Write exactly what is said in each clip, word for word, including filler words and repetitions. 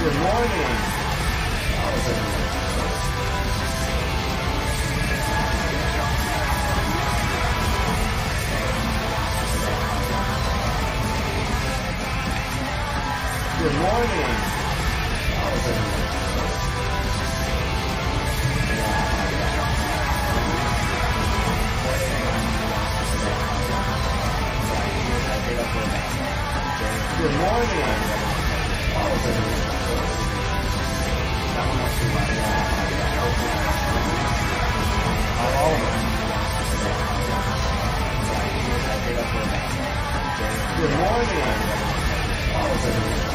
Good morning. How is everyone? Good morning. How is everyone? Good morning. How is everyone? Good morning. How is everyone?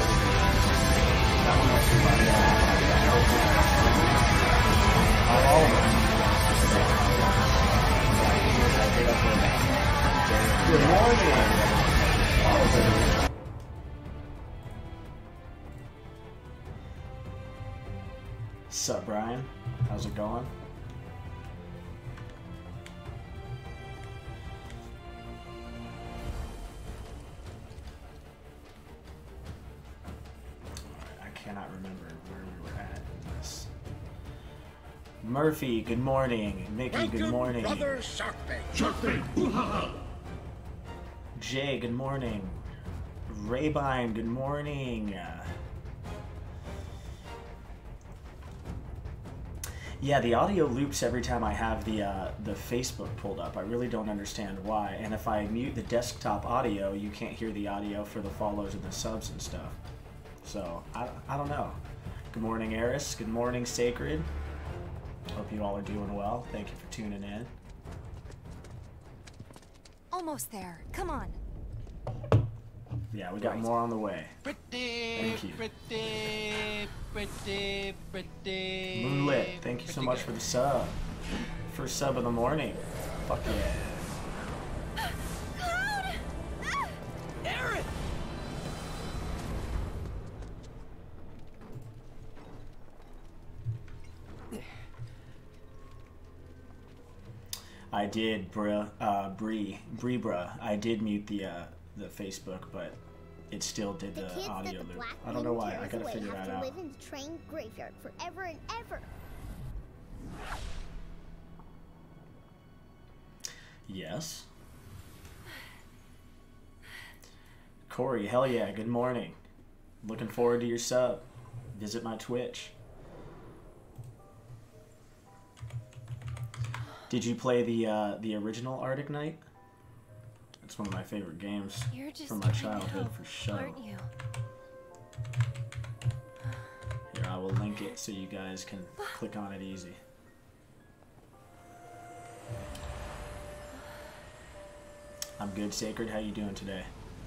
Good morning. How is everyone? Sup, Brian? How's it going? I cannot remember where we were at in this. Murphy, good morning. Mickey, Welcome, good morning. brother Sharkbait. Sharkbait. Jay, good morning. Raybine, good morning. Yeah, the audio loops every time I have the uh, the Facebook pulled up. I really don't understand why. And if I mute the desktop audio, you can't hear the audio for the follows and the subs and stuff. So, I, I don't know. Good morning, Eris. Good morning, Sacred. Hope you all are doing well. Thank you for tuning in. Almost there. Come on. Yeah, we got more on the way. Pretty, Thank you. pretty, pretty, pretty. Moonlit, thank you so much for the sub. First sub of the morning. Fuck yeah. Cloud! Ah! Aaron! I did, bruh, uh, Bree, Bree, bruh. I did mute the uh, the Facebook, but it still did the, The kids audio that the loop. black I don't know why. I carries gotta away figure have that to out. live in the train graveyard forever and ever. Yes. Corey, hell yeah, good morning. Looking forward to your sub. Visit my Twitch. Did you play the uh, the original Arctic Knight? It's one of my favorite games You're just from my trying to childhood help, for sure. aren't you? Here, I will link it so you guys can click on it easy. I'm good, Sacred. How you doing today?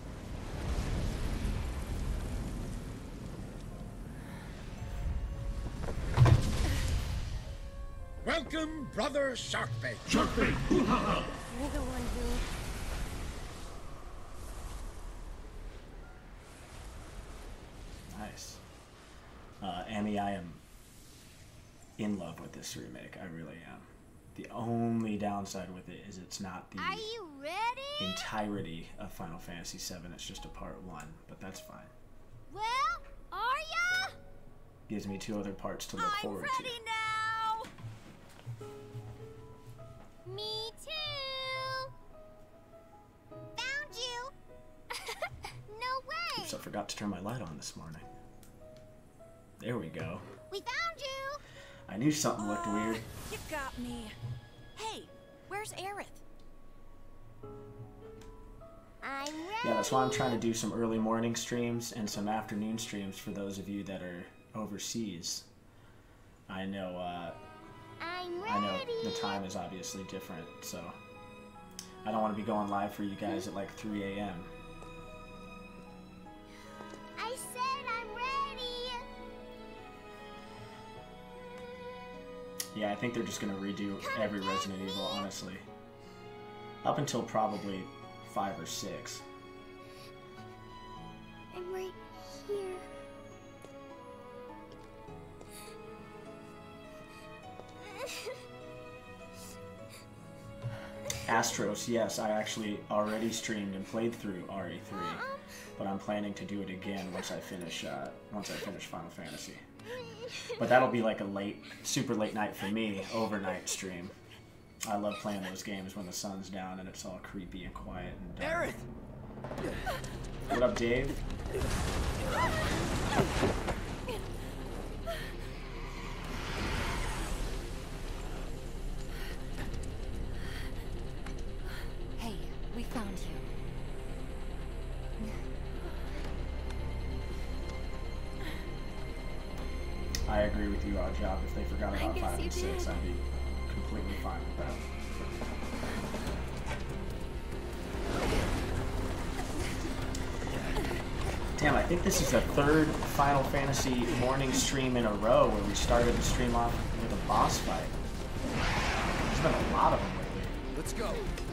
Welcome, brother Sharkbait. Sharkbait. You're the one who... Nice. Uh, Amy, I am in love with this remake. I really am. The only downside with it is it's not the Are you ready? entirety of Final Fantasy seven. It's just a part one, but that's fine. Well, are ya? Gives me two other parts to look I'm forward ready now. Me too. Found you. No way. to. Oops, I forgot to turn my light on this morning. There we go. We found you. I knew something looked weird. You got me. Hey, where's Aerith? I'm ready. Yeah, that's why I'm trying to do some early morning streams and some afternoon streams for those of you that are overseas. I know, uh, I'm ready. I know the time is obviously different, so I don't want to be going live for you guys at like three A M I said I'm ready. Yeah, I think they're just going to redo every Resident Evil, honestly. Up until probably five or six. I'm right here. Astros, yes, I actually already streamed and played through R E three. Um, but I'm planning to do it again once I finish uh, once I finish Final Fantasy. But that'll be like a late, super late night for me, overnight stream. I love playing those games when the sun's down and it's all creepy and quiet and dark. Aerith! What up, Dave? Hey, we found you. I agree with you, Odd Job. If they forgot I about guess five you and six, did. I'd be completely fine with that. Damn, I think this is the third Final Fantasy morning stream in a row where we started the stream off with a boss fight. There's been a lot of them lately. Let's go.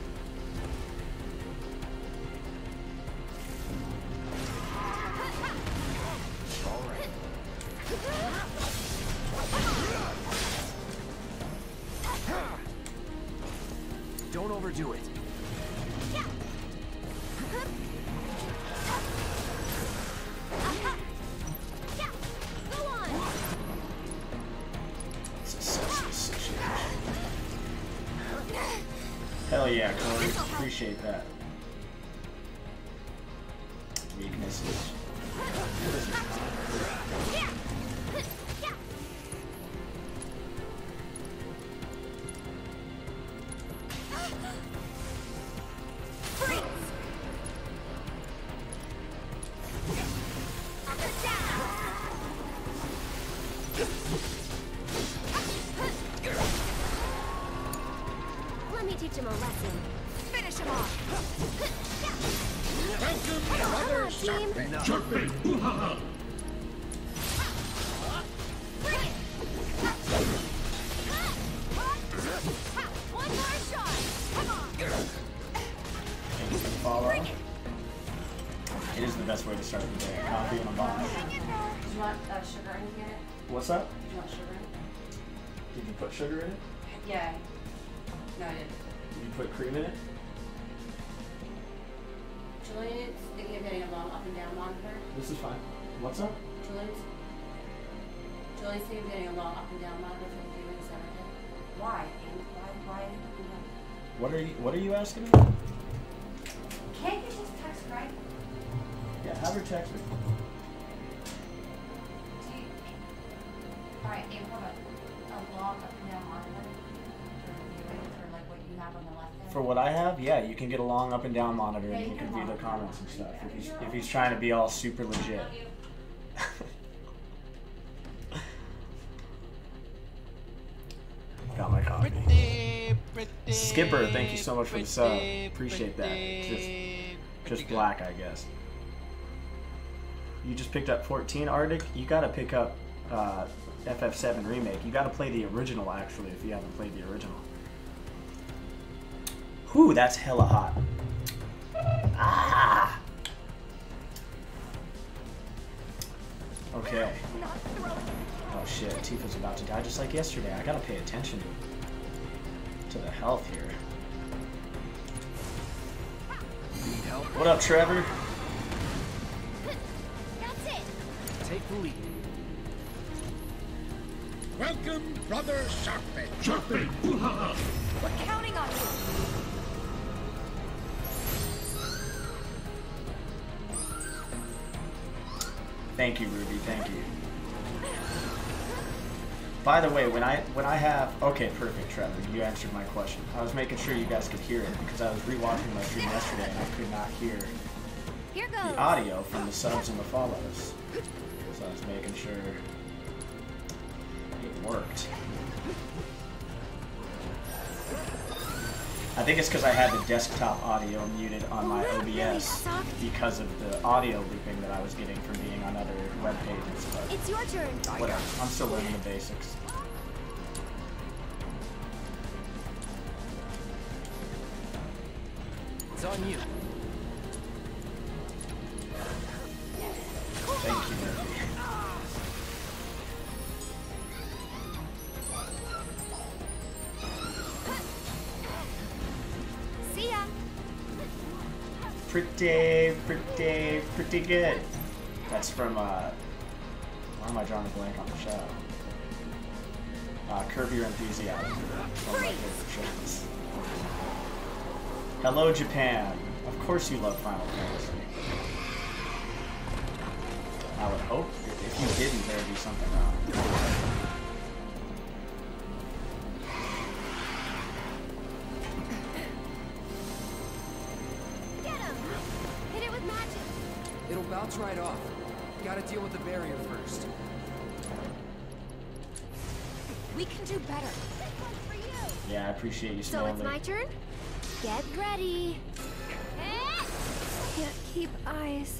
Don't overdo it. Go on. This is such a situation. Hell yeah, Corey. Appreciate that. Weaknesses. What is it? Let me teach him a lesson. Finish him off. Welcome, Brother Sharkbait. Sharkbait! Ooh-ha-ha! Bring it. One more shot. Come on. Thank you for the follow. It is the best way to start the day. Coffee and a bomb. Do you want uh, sugar or anything in it? What's up? Do you want sugar in it? Did you put sugar in it? Yeah. No, I didn't. Did you put cream in it? Julian's thinking of getting a long up and down monitor. This is fine. What's up? Julian's Julian's thinking of getting a long up and down monitor for the viewing Saturday. Why? And why? Why? Up and down? What are you What are you asking about? Can't you just text right? Yeah, have her text me. Do you, all right, Aim, how about a long up and down monitor for viewing for like what you have on the left hand? For what I have, yeah, you can get a long up and down monitor Yeah, and you you can can view the long- comments and stuff. If he's if he's trying to be all super legit. Got my coffee. Pretty, pretty, Skipper, thank you so much for the sub. pretty, Appreciate that. Just pretty, just pretty good. black, I guess. You just picked up fourteen, Arctic. You gotta pick up uh, F F seven Remake. You gotta play the original, actually, if you haven't played the original. Whew, that's hella hot. Ah! Okay. Oh shit, Tifa's about to die just like yesterday. I gotta pay attention to the health here. Need help? What up, Trevor? That's it. Take the lead. Welcome, Brother Sharkbait. Sharkbait! Ooh-ha-ha! We're counting on you. Thank you, Ruby. Thank you. By the way, when I when I have okay, perfect, Trevor. You answered my question. I was making sure you guys could hear it because I was rewatching my stream yesterday and I could not hear Here the goes. audio from the subs and the follows. So I was making sure it worked. I think it's because I had the desktop audio muted on my O B S because of the audio looping that I was getting from being on other web pages. But It's your turn. whatever, I'm still learning the basics. It's on you. Thank you, Murphy. See ya. pretty, pretty, pretty good. That's from, uh, why am I drawing a blank on the show? Uh, Curb Your Enthusiasm. One of my favorite shows. Hello, Japan. Of course you love Final Fantasy. I would hope if you didn't, there would be something wrong. Get him! Hit it with magic. It'll bounce right off. Gotta deal with the barrier first. We can do better. This one's for you. Yeah, I appreciate you So smiling. it's my turn? Get ready. Can't keep eyes.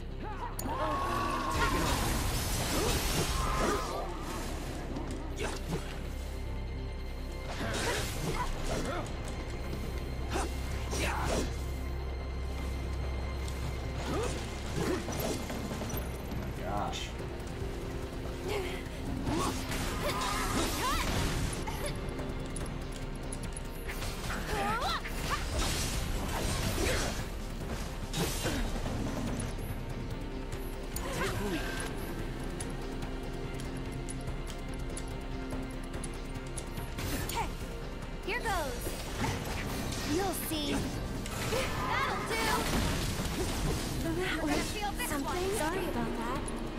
Gosh. Okay, here goes. You'll see. That'll do. That was something. Sorry about that.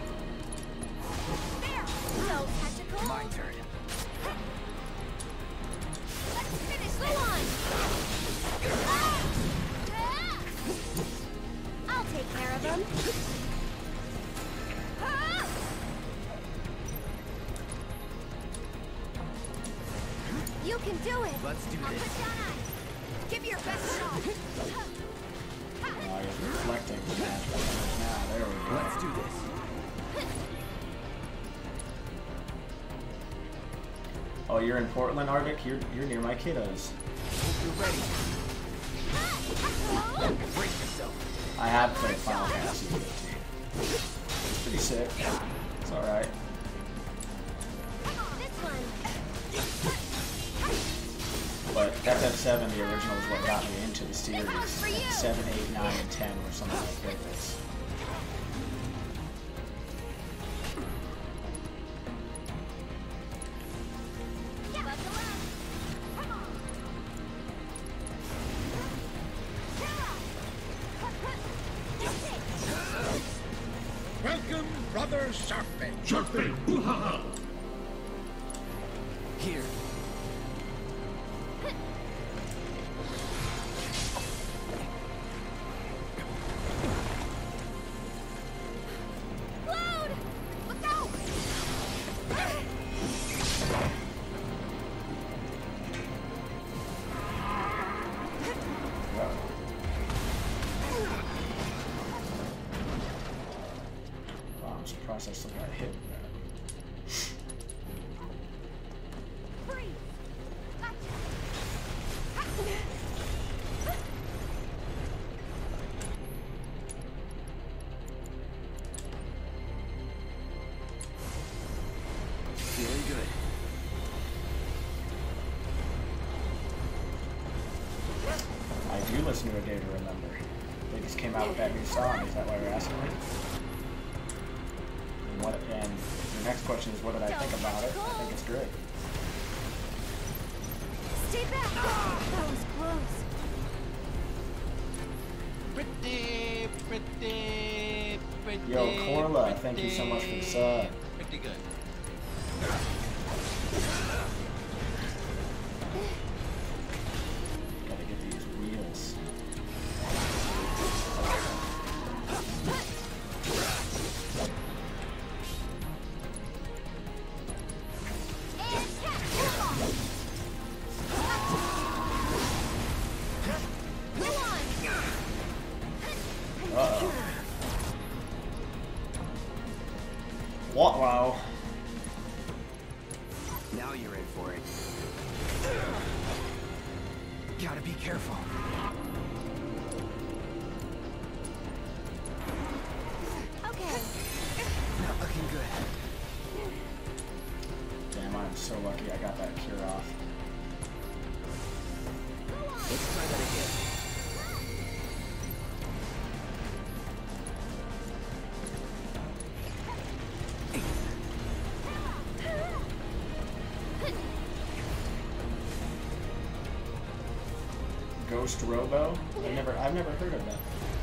There. So tactical. My turn. Let's finish. Go on. Ah! Ah! I'll take care of him. Ah! You can do it. Let's do I'll this. put down eyes. Give me your best shot. Oh, you're reflecting. Now, there we go. Let's do this. Oh, you're in Portland, Arctic? You're, you're near my kiddos. Hope you're ready. Brace yourself. I have played Final Fantasy fifteen. It's pretty sick. It's alright. This one. But F F seven, the original, is what got me into the series. one's for you. And seven, eight, nine, and ten were some of my favorites. Yeah. Buckle up. Come on. Welcome, Brother Sharkbait. Sharkbait! Hoo-ha-ha! Here. Load! Look out! Wow, I'm surprised I still got hit with that. Freeze! Gotcha. Feeling good. I do listen to A Day to Remember. They just came out with that new song. Is that why you're asking me? And, what, and the next question is, what did I think about it? I think it's great. Stay back! That was close. Pretty, pretty, pretty. Yo, Corla, thank you so much for the sub. Pretty good. Gotta get these wheels. And catch! Go on! Uh-oh. What? Wow. Now you're in for it. Gotta be careful. Okay. Not looking good. Damn, I'm so lucky I got that cure off. Let's try that again. Ghost Robo? I've never, I've never heard of that.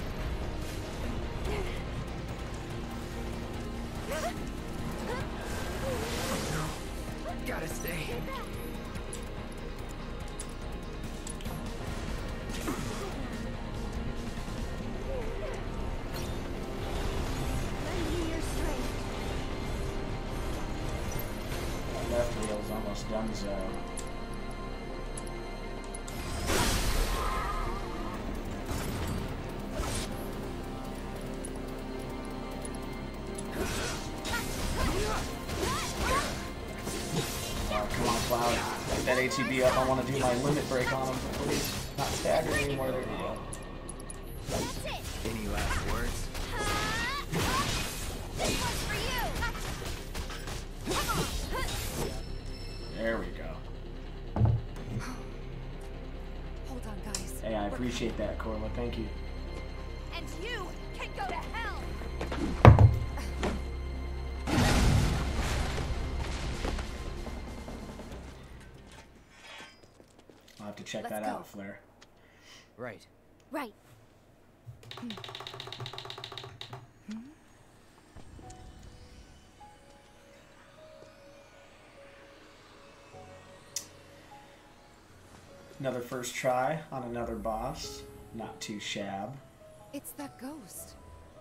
Gotta stay. Lend me your strength. That left wheel's almost donezo. That A T B up, I want to do my limit break on him, please. Not stagger anymore, there we go. Any last words? This one's for you. There we go. Hold on, guys. Hey, I appreciate that, Corla. Thank you. And you can go to hell. I'll have to check Let's that go. out, Flair. Right. Right. Another first try on another boss. Not too shab. It's that ghost.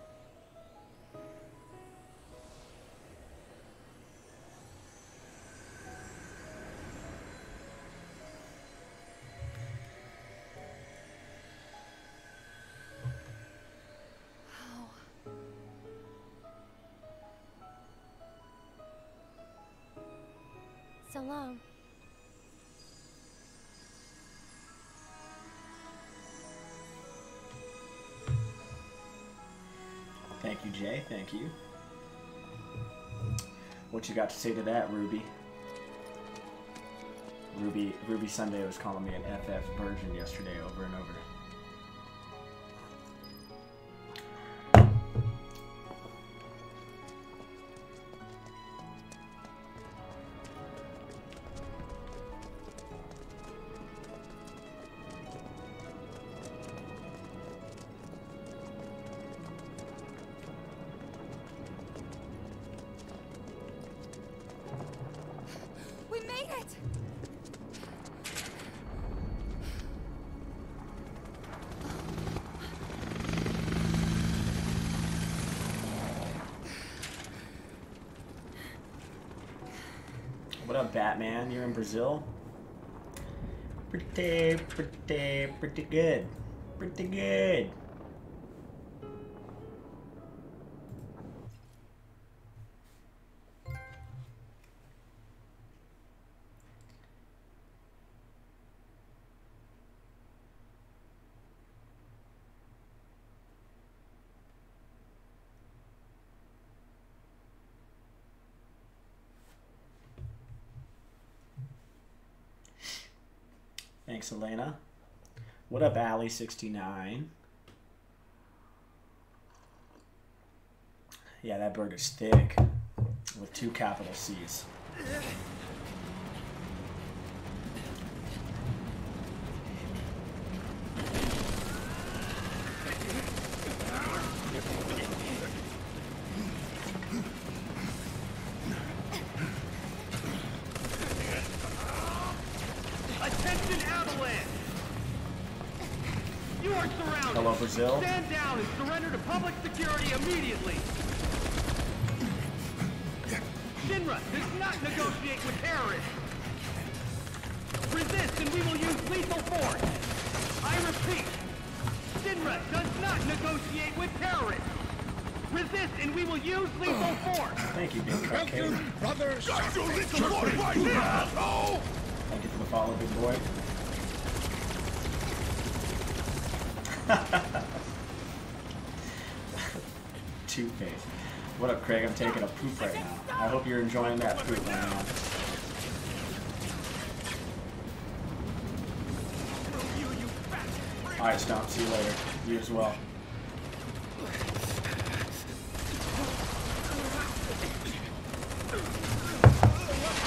So long. Thank you, Jay. Thank you. What you got to say to that, Ruby? Ruby Ruby Sunday was calling me an F F virgin yesterday over and over. We made it! What up, Batman? You're in Brazil? Pretty, pretty, pretty good. Pretty good. Thanks, Elena. What up, Allie sixty-nine? Yeah, that bird is thick with two capital C's. Attention, Avalanche! You are surrounded. Hello, Brazil. Stand down and surrender to public security immediately. Shinra does not negotiate with terrorists. Resist and we will use lethal force. I repeat, Shinra does not negotiate with terrorists. Resist and we will use lethal force. Thank you, Big Cupcake. Welcome, brothers. Got your lethal force right here, asshole! Thank you for the follow, big boy. Two-Face. What up, Craig? I'm taking a poop right now. I hope you're enjoying that poop right now. Alright, Stomp. See you later. You as well.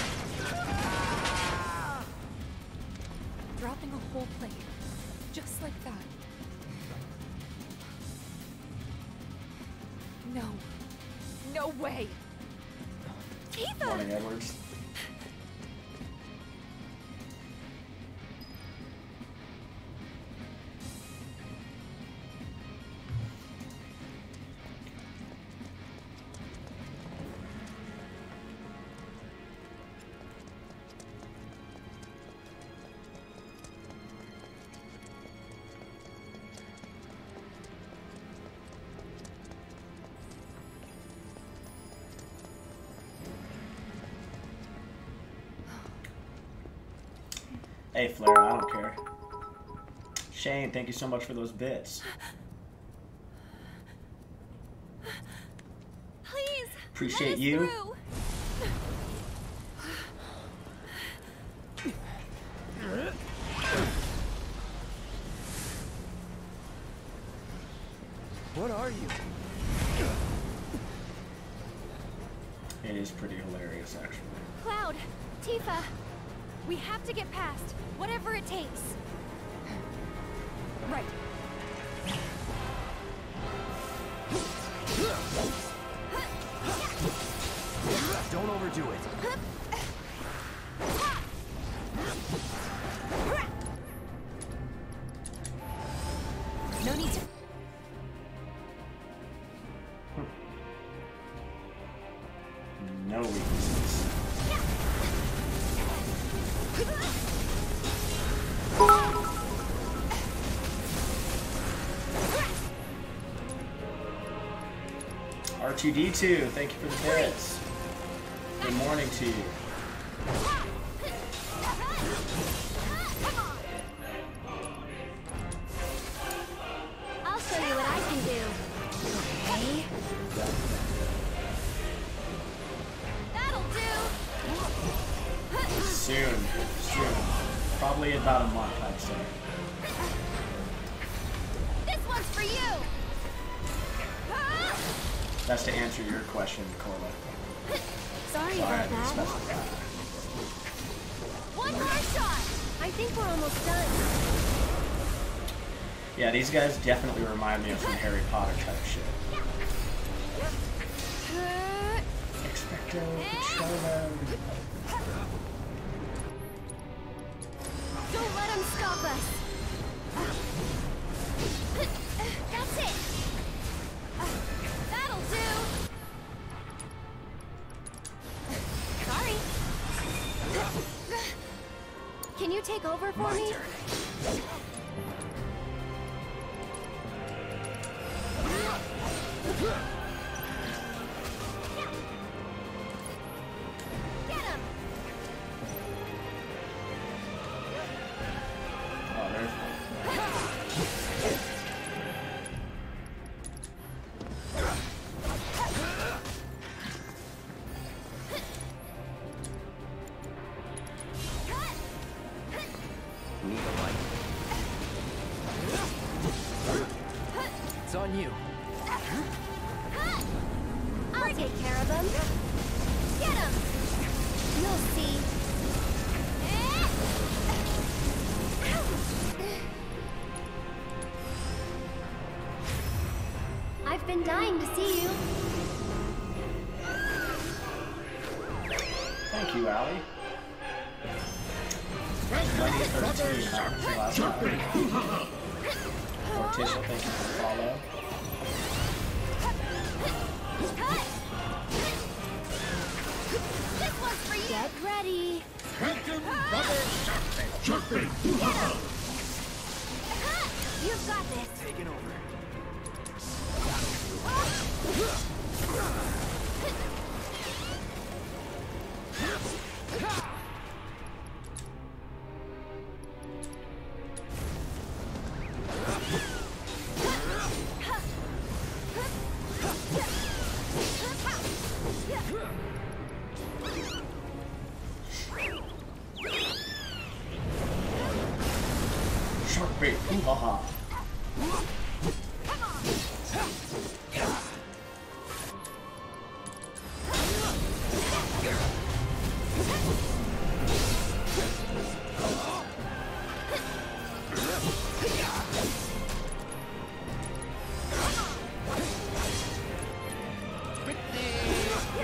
Dropping a whole plate. Just like No way. Tifa! Morning, Edwards. Hey, Flair, I don't care. Shane, thank you so much for those bits. Please. Appreciate let us you. Through. What are you? It is pretty hilarious, actually. Cloud, Tifa, we have to get past, whatever it takes. Right. Don't overdo it. No need to... No weaknesses. R two D two, thank you for the bits. Good morning to you. I'll show you what I can do. Okay? That'll do. Soon, soon. Probably in about a month, I'd say. This one's for you. That's to answer your question, Corla. Sorry Sorry, I about didn't that. specify. One more shot. I think we're almost done. Yeah, these guys definitely remind me of some Harry Potter type shit. Expecto Patronum. Don't let him stop us. That's it. That'll do. Sorry. Can you take over for My me? turn. Get him. Oh, there's Need a light. It's on you. I'll take care of him. Get him. You'll see. I've been dying to see you. Thank you, Allie. Welcome, brothers. Morticia, thank you for the follow. This one's for you. Get ready. Welcome, brothers. Sharpbait. You've got this. Taking over. Sharpbait, hoo-ha-ha.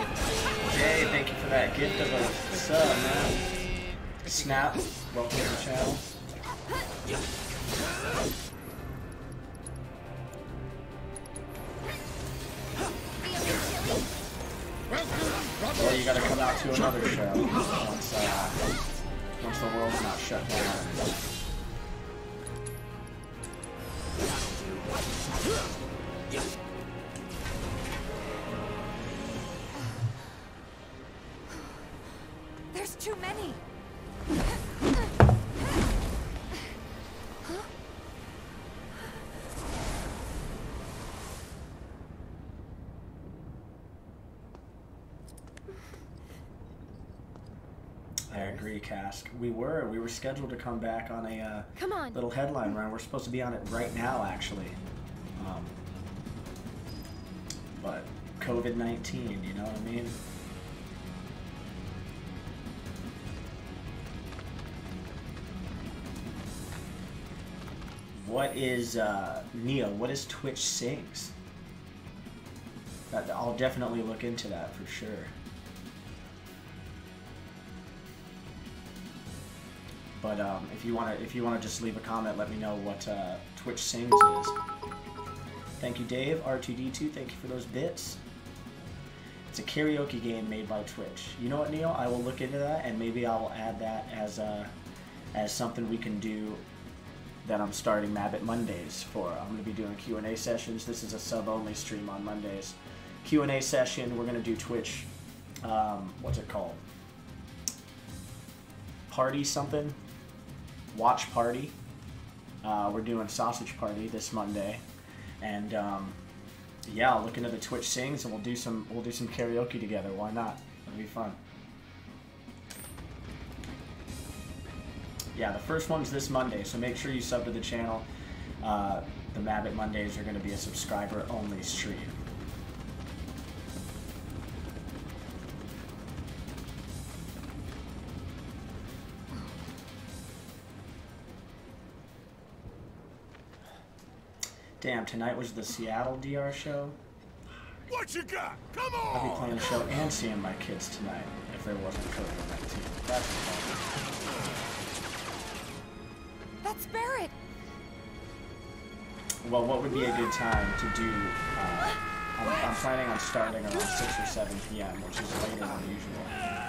Hey, thank you for that gift of a sub, man. Snap, welcome to the channel. Well, you gotta come out to another show once, uh, once the world's not shut down. There's too many. I agree, Cask. We were. We were scheduled to come back on a uh, Come on. little headline run. We're supposed to be on it right now, actually. Um, but COVID nineteen, you know what I mean? What is, uh, Neo, what is Twitch Sings? That, I'll definitely look into that for sure. But um, if you want to, if you want to just leave a comment, let me know what uh, Twitch Sings is. Thank you, Dave. R two D two, thank you for those bits. It's a karaoke game made by Twitch. You know what, Neil? I will look into that, and maybe I will add that as uh, as something we can do that I'm starting Mabbit Mondays for. I'm going to be doing Q and A sessions. This is a sub-only stream on Mondays. Q and A session. We're going to do Twitch. Um, what's it called? Party something. Watch party. Uh, we're doing sausage party this Monday, and um, yeah, I'll look into the Twitch Sings, and we'll do some we'll do some karaoke together. Why not? It'll be fun. Yeah, the first one's this Monday, so make sure you sub to the channel. Uh, the Mabbit Mondays are going to be a subscriber-only stream. Damn, tonight was the Seattle D R show. What you got? Come I'll be on! playing the show and seeing my kids tonight if there wasn't COVID nineteen. That's fun. That's Barrett. Well, what would be a good time to do? Uh, I'm, I'm planning on starting around six or seven P M, which is later than usual.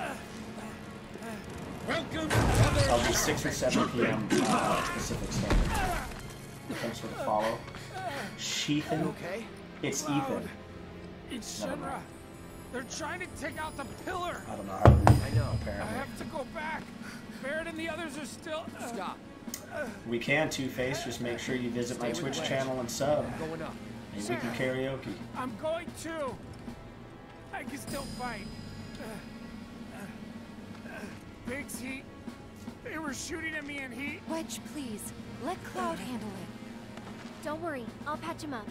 Welcome, brother! I'll be six or seven P M uh, Pacific Standard Time. Thanks for the follow. Sheathan? Okay? It's Ethan. It's Never mind. Shinra. They're trying to take out the pillar. I don't know how to read, I know. I apparently. have to go back. Barrett and the others are still. Uh, Stop. We can, Two-Face. Just make sure you visit my Stay with Twitch Wedge. channel and sub. I'm going up. Maybe we can karaoke. I'm going to. I can still fight. Uh, uh, uh, Biggs, he. They were shooting at me and he. Wedge, please. Let Cloud handle it. Don't worry, I'll patch him up.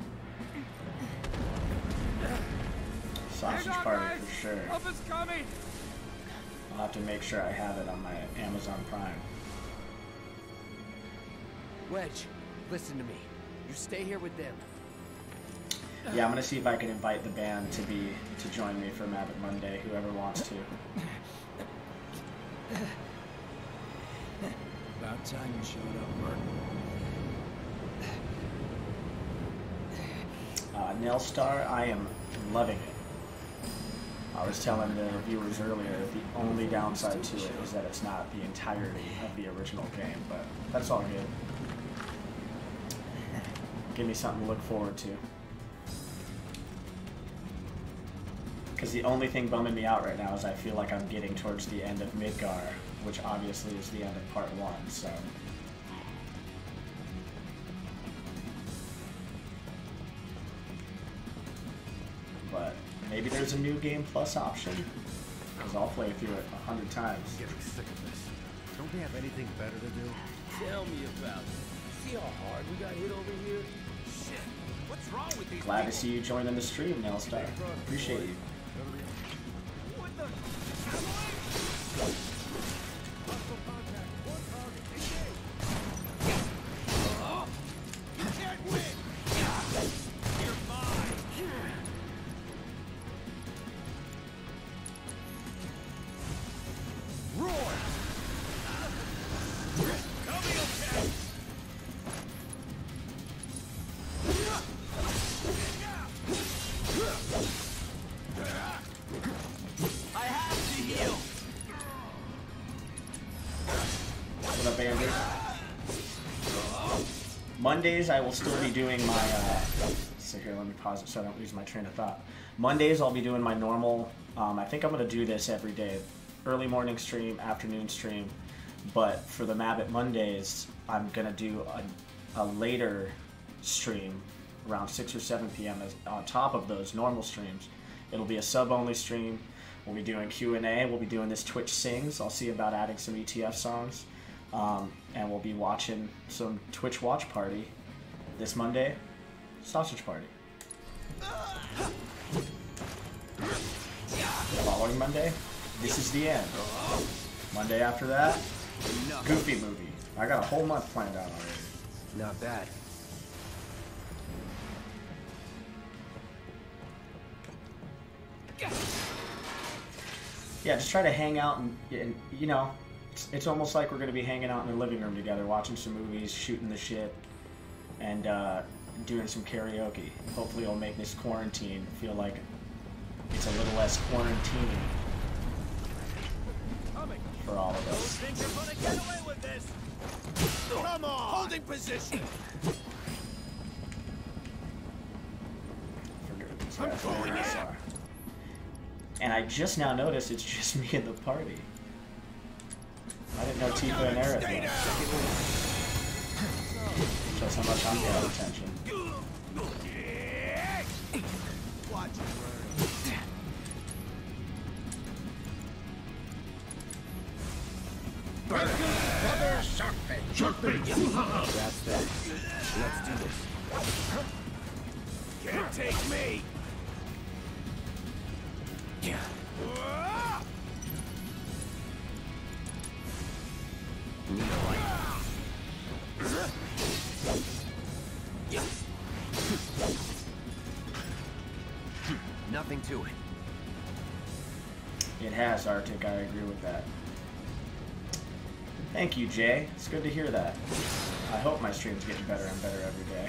Sausage Hang on, party guys. for sure. Help is coming. I'll have to make sure I have it on my Amazon Prime. Wedge, listen to me. You stay here with them. Yeah, I'm gonna see if I can invite the band to be to join me for Mabbit Monday. Whoever wants to. About time you showed up, Bert. Uh, Nailstar, I am loving it. I was telling the viewers earlier that the only downside to it is that it's not the entirety of the original game, but that's all good. Give me something to look forward to. Because the only thing bumming me out right now is I feel like I'm getting towards the end of Midgar, which obviously is the end of part one, so... But maybe there's a new game plus option, because I'll play through it a hundred times. Getting sick of this. Don't they have anything better to do? Tell me about it. See how hard we got hit over here? Shit. What's wrong with these Glad to people? see you joining the stream, Nailstar. Appreciate you. What the? Oh, you can't win. You're mine. What up, Andrew? Mondays, I will still be doing my, uh, so here, let me pause it so I don't lose my train of thought. Mondays, I'll be doing my normal, um, I think I'm going to do this every day. Early morning stream, afternoon stream. But for the Mabbit Mondays, I'm going to do a, a later stream around six or seven p m as, on top of those normal streams. It'll be a sub-only stream. We'll be doing Q and A. We'll be doing this Twitch Sings. I'll see about adding some E T F songs. Um, and we'll be watching some Twitch Watch Party this Monday. Sausage Party. The following Monday, This Is the End. Monday after that, Goofy Movie. I got a whole month planned out already. Not bad. Yeah, just try to hang out and, and you know, it's, it's almost like we're going to be hanging out in the living room together, watching some movies, shooting the shit, and uh, doing some karaoke. Hopefully it'll make this quarantine feel like it's a little less quarantine for all of us. Think you're gonna get away with this? Come on! Holding position! Forget what these guys' names are. And I just now noticed it's just me in the party. I didn't know Tifa and Aerith were. Shows how much I'm paying attention. Watch it burn. Brother Sharkbait! Sharkbait! That's that. Let's do this. Can't take me! Yeah. Nothing to it. It has, Arctic. I agree with that. Thank you, Jay. It's good to hear that. I hope my stream's getting better and better every day.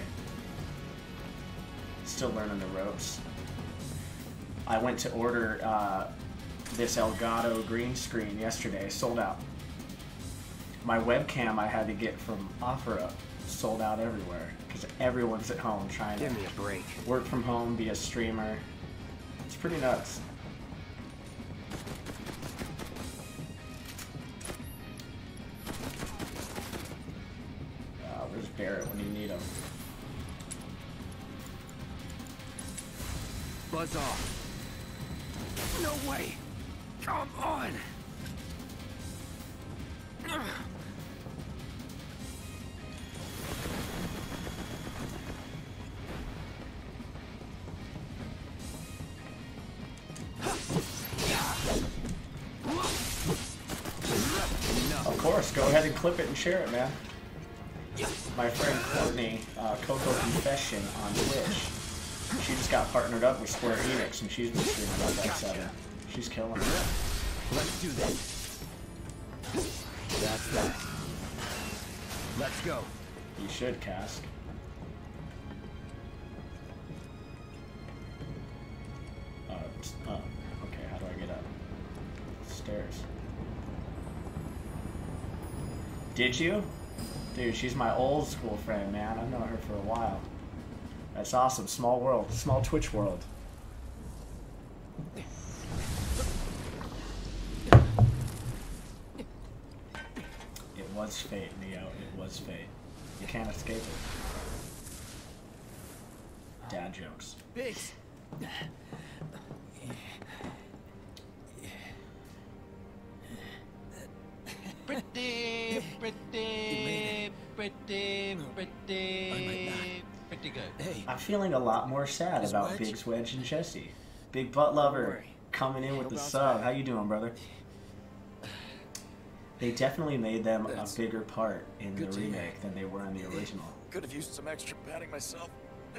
Still learning the ropes. I went to order uh, this Elgato green screen yesterday, sold out. My webcam I had to get from OfferUp, sold out everywhere because everyone's at home trying Give to me a break. work from home, be a streamer. It's pretty nuts. Uh, where's Barrett when you need him? Buzz off. No way! Come on! Of course, go ahead and clip it and share it, man. My friend Courtney, uh, Coco Confession on Twitch. She just got partnered up with Square Enix, and she's been streaming Red Dead seven. She's killing it. Let's do this. That's that. Let's go. You should, Cask. Uh, oh, okay, how do I get up? Stairs. Did you? Dude, she's my old school friend, man. I've known her for a while. That's awesome. Small world. Small Twitch world. It was fate, Neo. It was fate. You can't escape it. Dad jokes. Biggs! Pretty, pretty, pretty, pretty, pretty good. Hey, I'm feeling a lot more sad Is about Wedge? Biggs, Wedge, and Jesse. Big Butt Lover worry. coming in with He'll the bounce sub. back. How you doing, brother? They definitely made them That's a bigger part in the good to hear. remake than they were in the original. could have used some extra padding myself.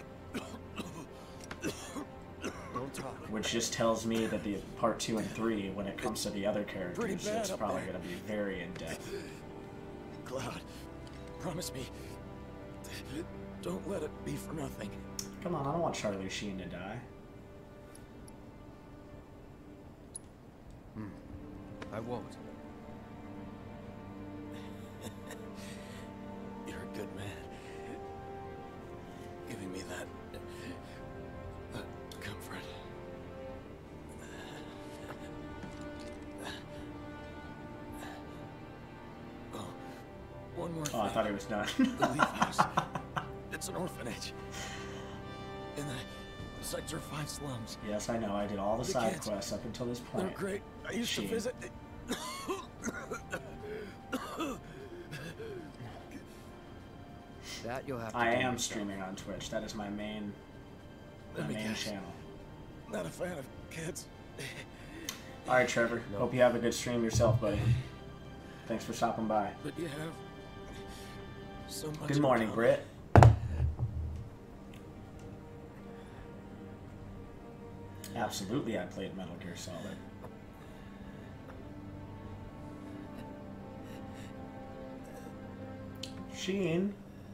Don't talk. Which just tells me that the part two and three, when it comes to the other Pretty characters, bad it's up probably there. going to be very in-depth. Cloud, promise me. Don't let it be for nothing. Come on, I don't want Charlie Sheen to die. I won't. more Oh, I thing. thought he was done. The Leaf House. It's an orphanage. In the Sector five slums. Yes, I know. I did all the, The side kids, quests up until this They're point. great. I used Sheen. to visit. That you'll have to I do am yourself. streaming on Twitch. That is my main, my Let me main guess. channel. Not a fan of kids. All right, Trevor. No. Hope you have a good stream yourself, buddy. Thanks for stopping by. But you have so much. Good in morning, common. Britt. Absolutely, I played Metal Gear Solid. Sheen.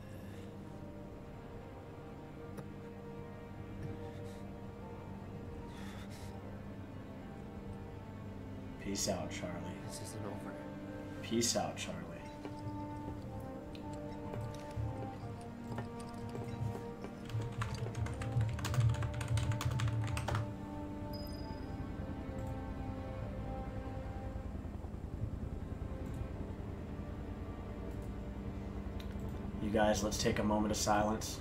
Peace out, Charlie. This isn't over. Peace out, Charlie. You guys, let's take a moment of silence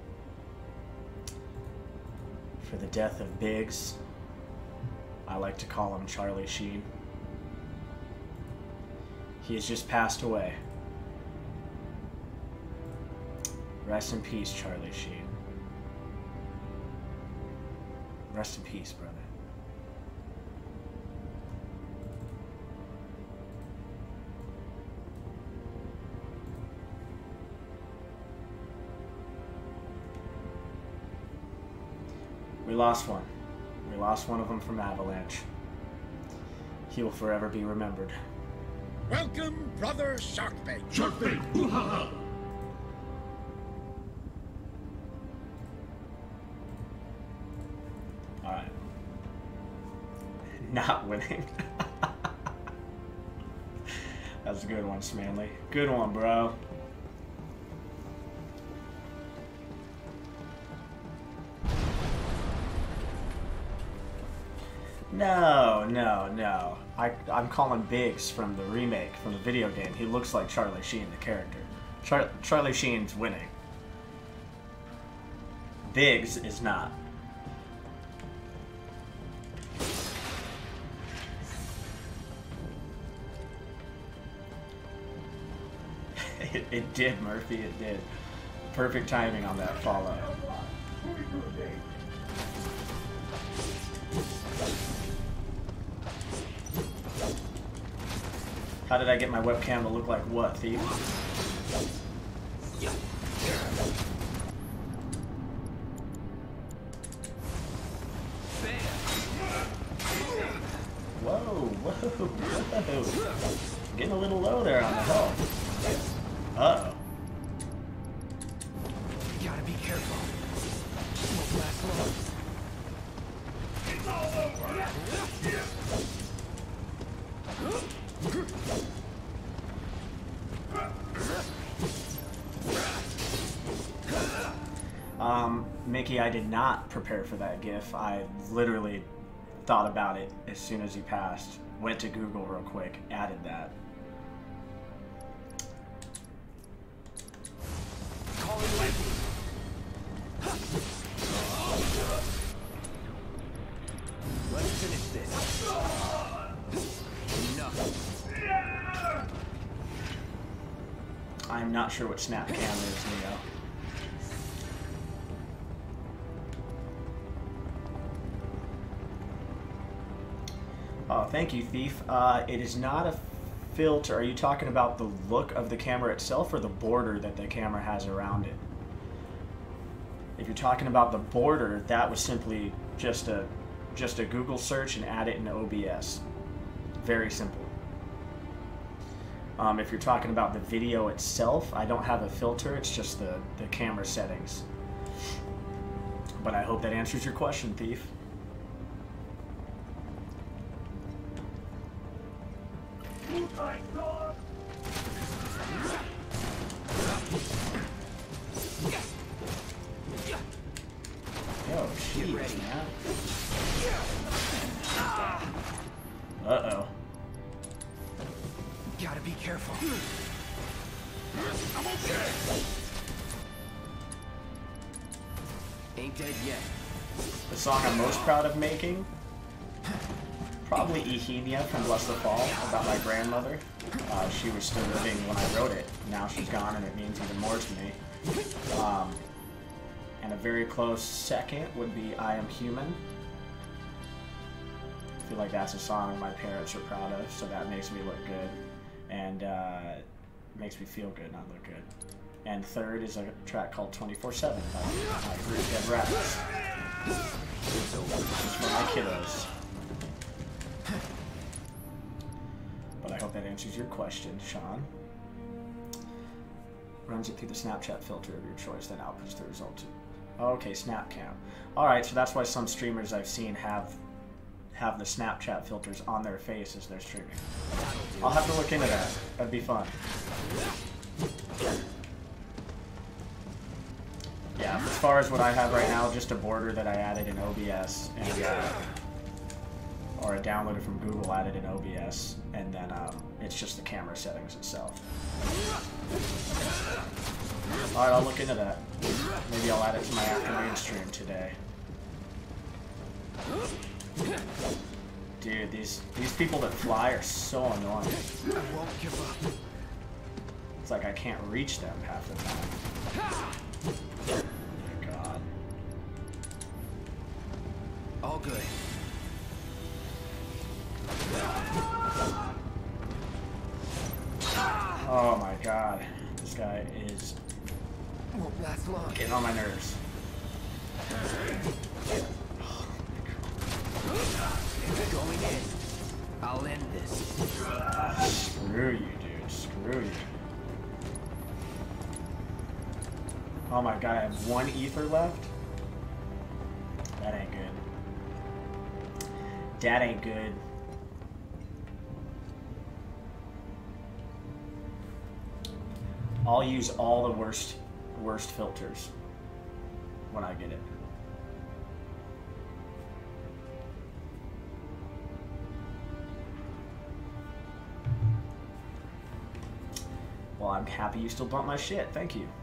for the death of Biggs. I like to call him Charlie Sheen. He has just passed away. Rest in peace, Charlie Sheen. Rest in peace, brother. We lost one. We lost one of them from Avalanche. He will forever be remembered. Welcome, Brother Sharkbait. Sharkbait! Ooh-ha-ha! Alright. Not winning. That's a good one, Smanley. Good one, bro. No, no, no. I, I'm calling Biggs from the remake, from the video game. He looks like Charlie Sheen, the character. Char Charlie Sheen's winning. Biggs is not. it, it did, Murphy, it did. Perfect timing on that follow. How did I get my webcam to look like what, Thief? Whoa, whoa, whoa. Getting a little low there on the health. Uh-oh. You gotta be careful. Won't last long. It's all over! Um, Mickey, I did not prepare for that GIF. I literally thought about it as soon as he passed. Went to Google real quick, added that. Calling lightning. Let's finish this. Enough. I'm not sure what snap cam is, Neo. Oh, thank you, Thief. Uh, it is not a filter. Are you talking about the look of the camera itself or the border that the camera has around it? If you're talking about the border, that was simply just a just a Google search and add it in O B S. Very simple. Um, if you're talking about the video itself, I don't have a filter. It's just the, the camera settings. But I hope that answers your question, Thief. Yo, jeez, man. Uh-oh. Gotta be careful. Ain't dead yet. The song I'm most proud of making? Probably Ehenia from Bless the Fall, about my grandmother. Uh, she was still living when I wrote it. Now she's gone and it means even more to me. Um, and a very close second would be I Am Human. I feel like that's a song my parents are proud of, so that makes me look good. And uh, makes me feel good, not look good. And third is a track called twenty-four seven by my group Dead Rabbits. This is for my kiddos. But I hope that answers your question, Sean. Runs it through the Snapchat filter of your choice, then outputs the result to... Okay, SnapCam. Alright, so that's why some streamers I've seen have have the Snapchat filters on their face as they're streaming. I'll have to look into that. That'd be fun. Yeah, as far as what I have right now, just a border that I added in O B S, and uh, or I downloaded from Google, added in O B S, and then um, it's just the camera settings itself. Alright, I'll look into that. Maybe I'll add it to my afternoon stream today. Dude, these these people that fly are so annoying. I won't give up. It's like I can't reach them half the time. Oh my god. All good. Oh my god. This guy is Won't last long. getting on my nerves. Going in. I'll end this. Screw you, dude. Screw you. Oh my god, I have one ether left? That ain't good. That ain't good. I'll use all the worst worst filters when I get it. Well, I'm happy you still bought my shit. Thank you.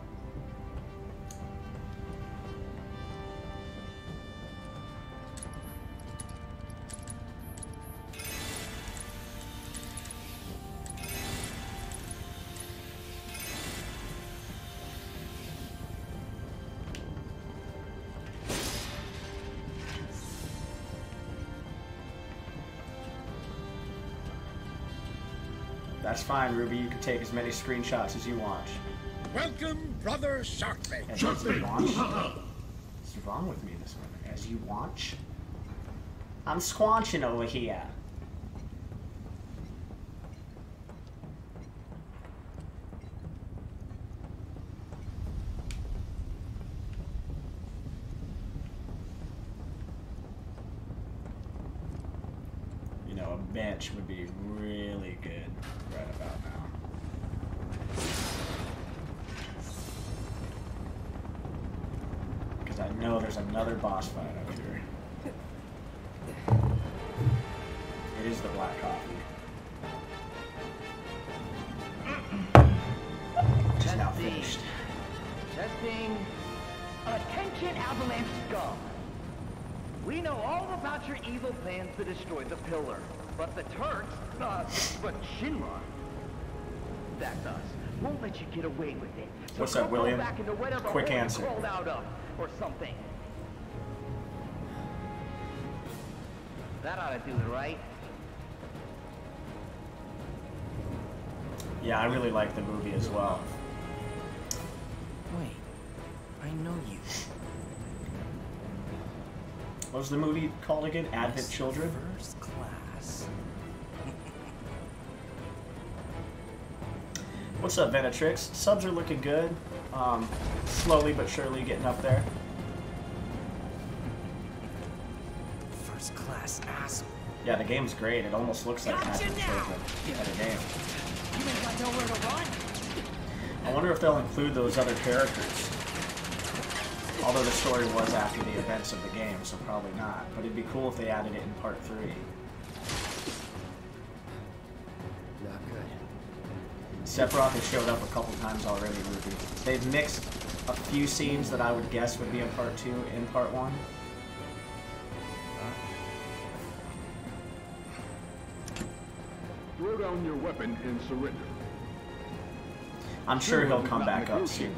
That's fine, Ruby. You can take as many screenshots as you want. Welcome, brother Sharkbait. As you want. What's wrong with me this morning? As you want? I'm squanching over here. You know, a bench would be really good right about now. Because I know there's another boss fight up here. It is the black coffee. Which is now finished. Testing. Attention, Avalanche scum. We know all about your evil plans to destroy the pillar. But the Turks, uh, but Shinra, that's us, won't let you get away with it. So What's up, go William? Back into whatever Quick hole you answer. crawled out of, or something. That ought to do it, right? Yeah, I really like the movie as well. Wait, I know you. What was the movie called again? Advent Children? First class. What's up, Venatrix? Subs are looking good. Um, slowly but surely getting up there. First class asshole. Yeah, the game's great. It almost looks like Gotcha Advent now. Children at a game. You ain't got nowhere to run. I wonder if they'll include those other characters. Although the story was after the events of the game, so probably not. But it'd be cool if they added it in part three. Not good. Sephiroth has showed up a couple times already, Ruby. They've mixed a few scenes that I would guess would be in part two in part one. Throw down your weapon and surrender. I'm sure he'll come back up soon.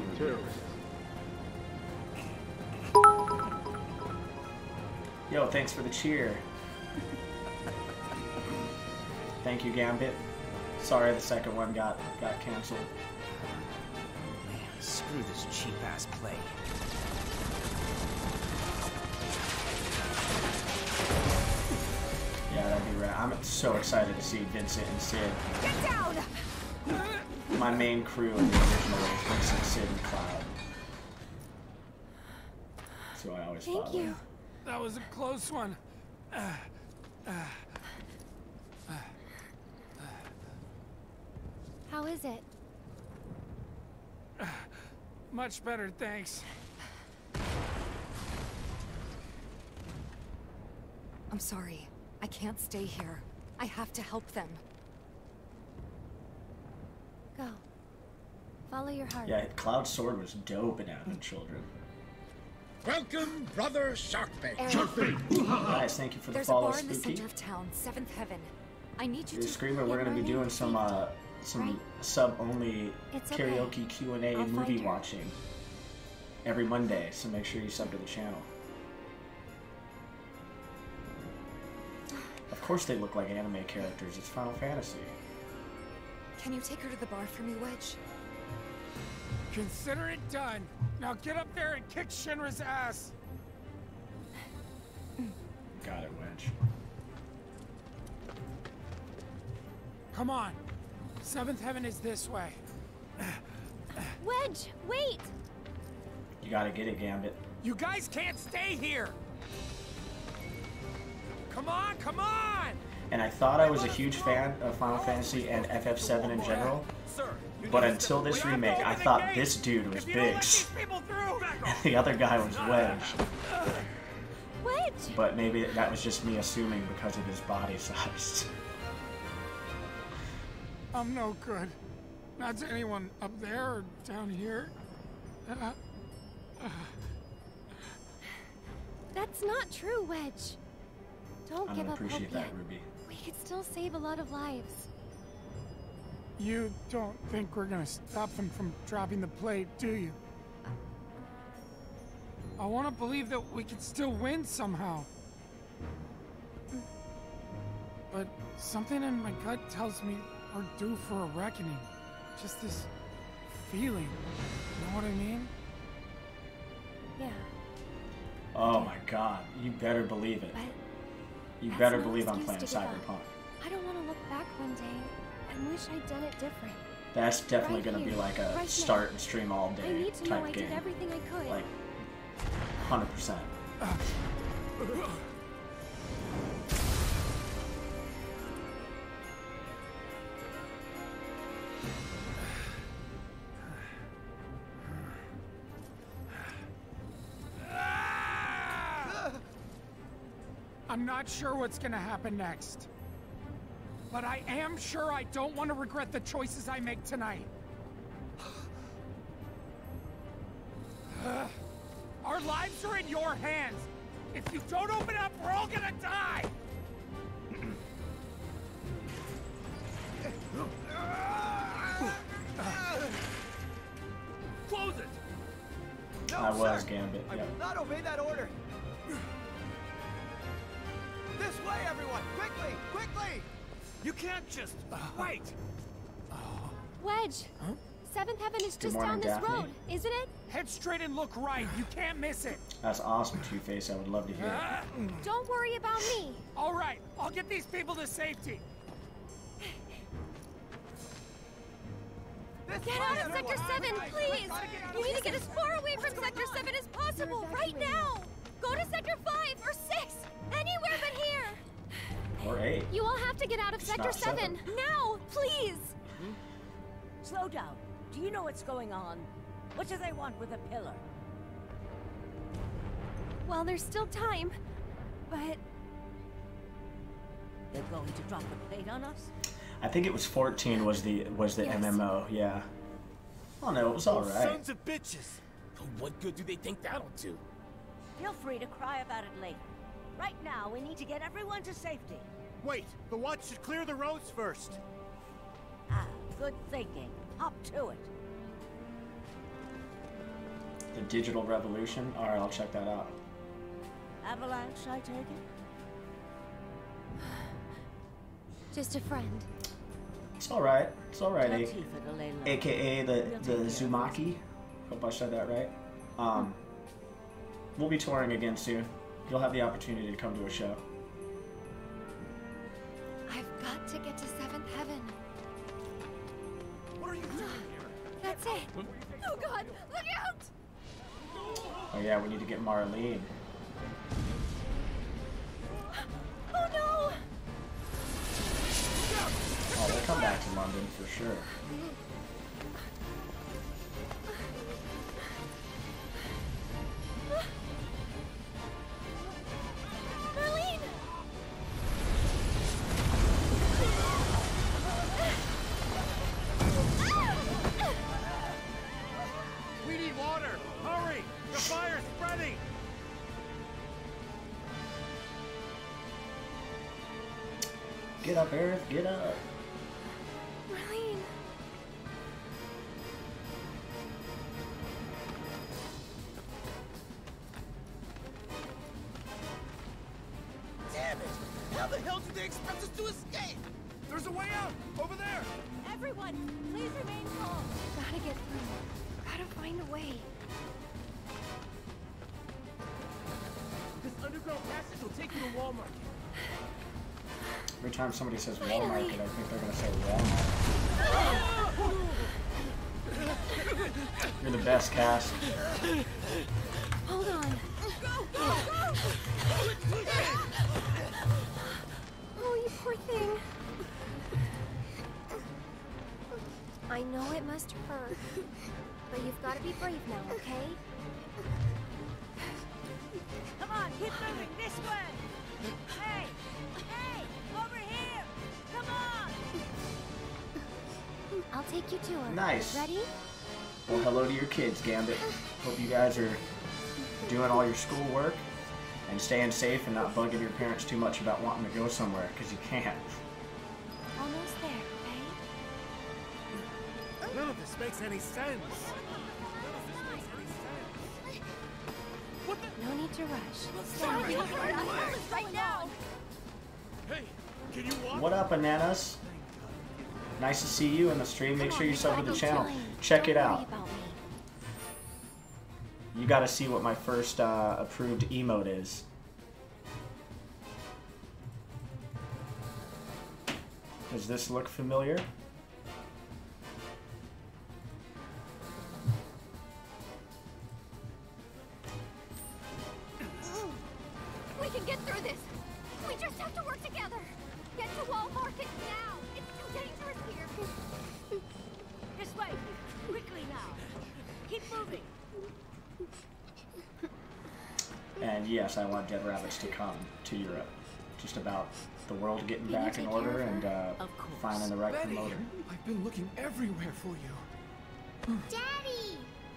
Yo, thanks for the cheer. Thank you, Gambit. Sorry the second one got got canceled. Man, screw this cheap-ass play. Yeah, that'd be rad. I'm so excited to see Vincent and Sid. Get down! My main crew in the original was Vincent, Sid, and Cloud. So I always Thank follow. you. That was a close one. Uh, uh, uh, How is it? uh, much better, thanks. I'm sorry. I can't stay here. I have to help them. Go. Follow your heart. Yeah, Cloud's sword was dope in Advent Children. Welcome, brother Sharkbait. Sharkbait! Guys, thank you for the There's follow, a bar in the Spooky. center of town, Seventh Heaven. I need you Dude, to... Screamer, we're gonna be doing some uh, some Right. sub-only It's okay. karaoke Q and A I'll movie find her. watching every Monday. So make sure you sub to the channel. Of course, they look like anime characters. It's Final Fantasy. Can you take her to the bar for me, Wedge? Consider it done. Now get up there and kick Shinra's ass. Got it, Wedge. Come on. Seventh Heaven is this way. Wedge, wait! You gotta get it, Gambit. You guys can't stay here. Come on, come on! And I thought I was a huge fan of Final Fantasy and F F seven in general, but until this remake, I thought this dude was Biggs, and the other guy was Wedge. Wedge! But maybe that was just me assuming because of his body size. I'm no good. Not to anyone up there or down here. Uh, uh. That's not true, Wedge. Don't I give don't up hope appreciate yet. that, Ruby. We could still save a lot of lives. You don't think we're gonna stop them from dropping the plate, do you? I want to believe that we could still win somehow. But something in my gut tells me we're due for a reckoning. Just this feeling. You know what I mean? Yeah. Oh my god, you better believe it. But You that's better no believe I'm excuse playing to give up. Cyberpunk. I don't want to look back one day and wish I'd done it different. That's definitely Right gonna be here, like a right start now. and stream all I day need to know type I game. did everything I could. Like, one hundred percent. I'm not sure what's gonna happen next. But I am sure I don't want to regret the choices I make tonight. Our lives are in your hands. If you don't open up, we're all gonna die. Close it! No, I was sir. Gambit, I yep. will not obey that order. This way, everyone! Quickly! Quickly! You can't just wait! Wedge! Huh? Seventh Heaven is Good just morning, down this Daphne. road, isn't it? Head straight and look right. You can't miss it. That's awesome, Two-Face. I would love to hear it. Ah. Don't worry about me. All right, I'll get these people to safety. This Get way, out of everyone. Sector seven, Right, please! gotta get out You of need to here. get as far away from Sector seven as possible, right now! Go to Sector five or six! Anywhere but here! Or eight. You all have to get out of It's Sector not seven. seven! Now, please! Slow down. Do you know what's going on? What do they want with a pillar? Well, there's still time, but... They're going to drop the plate on us? I think it was fourteen was the was the Yes. M M O. Yeah. Oh no, it was all Those right. Sons of bitches. What good do they think that'll do? Feel free to cry about it later. Right now, we need to get everyone to safety. Wait, the watch should clear the roads first. Ah, good thinking. Up to it. The digital revolution. All right, I'll check that out. Avalanche, I take it? Just a friend. It's all right. It's all right. Tell A- Tifa to lay low. A K A the We'll the take care of Zumaki. Hope I said that right. Um, we'll be touring again soon. You'll have the opportunity to come to a show. I've got to get to Seventh Heaven. What are you doing here? That's it. Oh God! Look out! Oh yeah, we need to get Marlene. Oh no! Oh, we'll come back to London for sure. Marlene! We need water! Hurry! The fire's spreading! Get up, Aerith, get up. Marlene! Damn it! How the hell do they expect us to escape? There's a way out! Over there! Everyone, please remain calm. Gotta get through. Gotta find a way. This underground passage will take you to Walmart. Every time somebody says Walmart, I think they're gonna say Walmart. You're the best, Cass. Hold on. Go, go, go! Oh, you poor thing. I know it must hurt, but you've got to be brave now, okay? Come on, keep moving this way! Hey! Hey! Over here! Come on! I'll take you to her. Nice. Ready? Well, hello to your kids, Gambit. Hope you guys are doing all your schoolwork and staying safe and not bugging your parents too much about wanting to go somewhere, because you can't. Almost there, okay? None of this makes any sense. None of this makes any sense. What the? No need to rush. Sorry, right now! Hey, can you walk? What up, bananas? Nice to see you in the stream. Make Come sure on, you sub to gotta the go channel. killing. Check Don't it worry out. about me. You gotta see what my first uh, approved emote is. Does this look familiar? We can get through this. We just have to work together. Get to Wall Market now. It's too dangerous here. This way! Quickly now! Keep moving! And yes, I want Dead Rabbits to come to Europe. Just about the world getting You back take in care order of her? and uh, Of course. finding the right Betty, promoter. I've been looking everywhere for you. Daddy!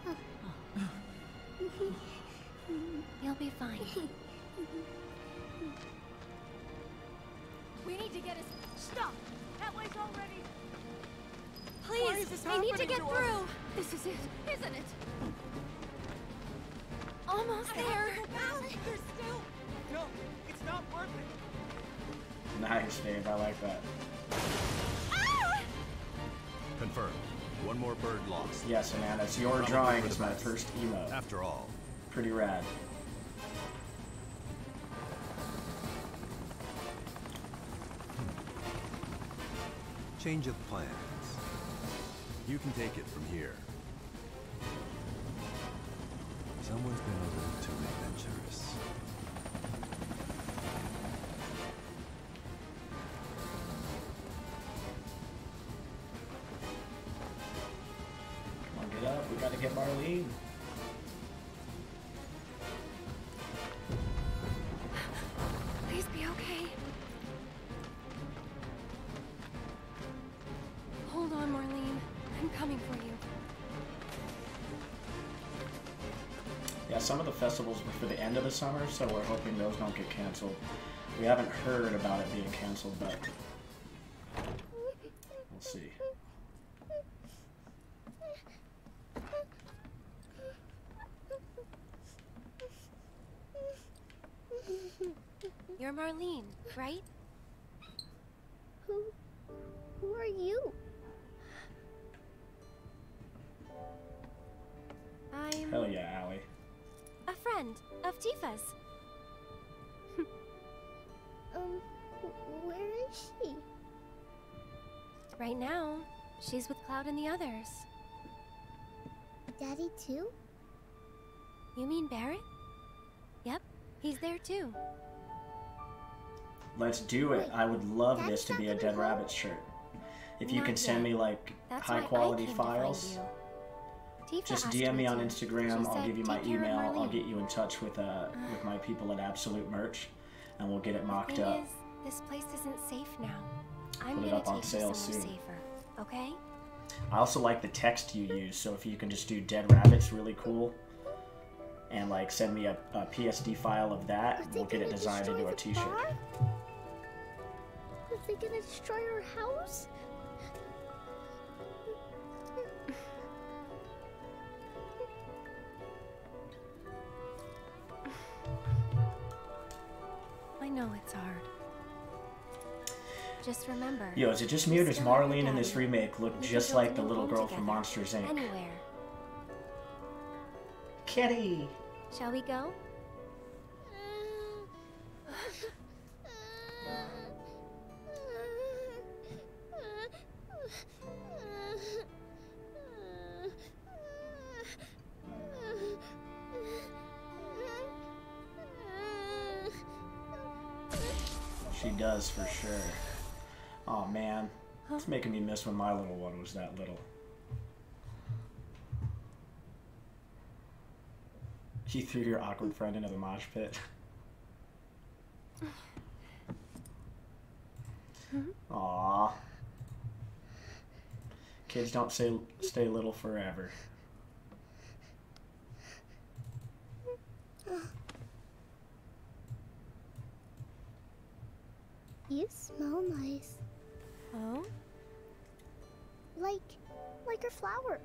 You'll be fine. We need to get us... Stop! That way's already... Please, is this we need to happening get to us? through. This is it, isn't it? Almost there. There's still... No, it's not worth it. Nice, Dave. I like that. Ah! Confirmed. One more bird lost. Yes, Amanda, it's your Probably drawing for is the my best. first emote. After all. Pretty rad. Change of plans. You can take it from here. Someone's been a little too adventurous. Come on, get up. We gotta get Marlene. Please be okay. coming for you. Yeah, some of the festivals were for the end of the summer, so we're hoping those don't get canceled. We haven't heard about it being canceled, but we'll see. You're Marlene, right? Who... who are you? I'm... Hell yeah, Allie. a friend of Tifa's. um, where is she? Right now, she's with Cloud and the others. Daddy too? You mean Barrett? Yep, he's there too. Let's do it. I would love this to be a Dead Rabbit shirt. If you can send me like high quality files, just D M me on Instagram. I'll give you my email. I'll get you in touch with uh with my people at Absolute Merch, and we'll get it mocked up. Is, this place isn't safe now. I'm Put it gonna up on take you sale somewhere soon. safer, okay? I also like the text you use, so if you can just do Dead Rabbits really cool, and like send me a, a P S D file of that, we'll get it designed into a t-shirt. Are they gonna destroy our house? I know it's hard. Just remember. Yo, is it just me or does Marlene in this remake look We just can build like a the new little home girl from together. Monsters, Incorporated? Anywhere. Kitty! Shall we go? She does for sure. Oh man, it's making me miss when my little one was that little. You threw your awkward friend into the mosh pit. Aww. Kids don't say stay little forever. You smell nice. Oh? Like, like a flower.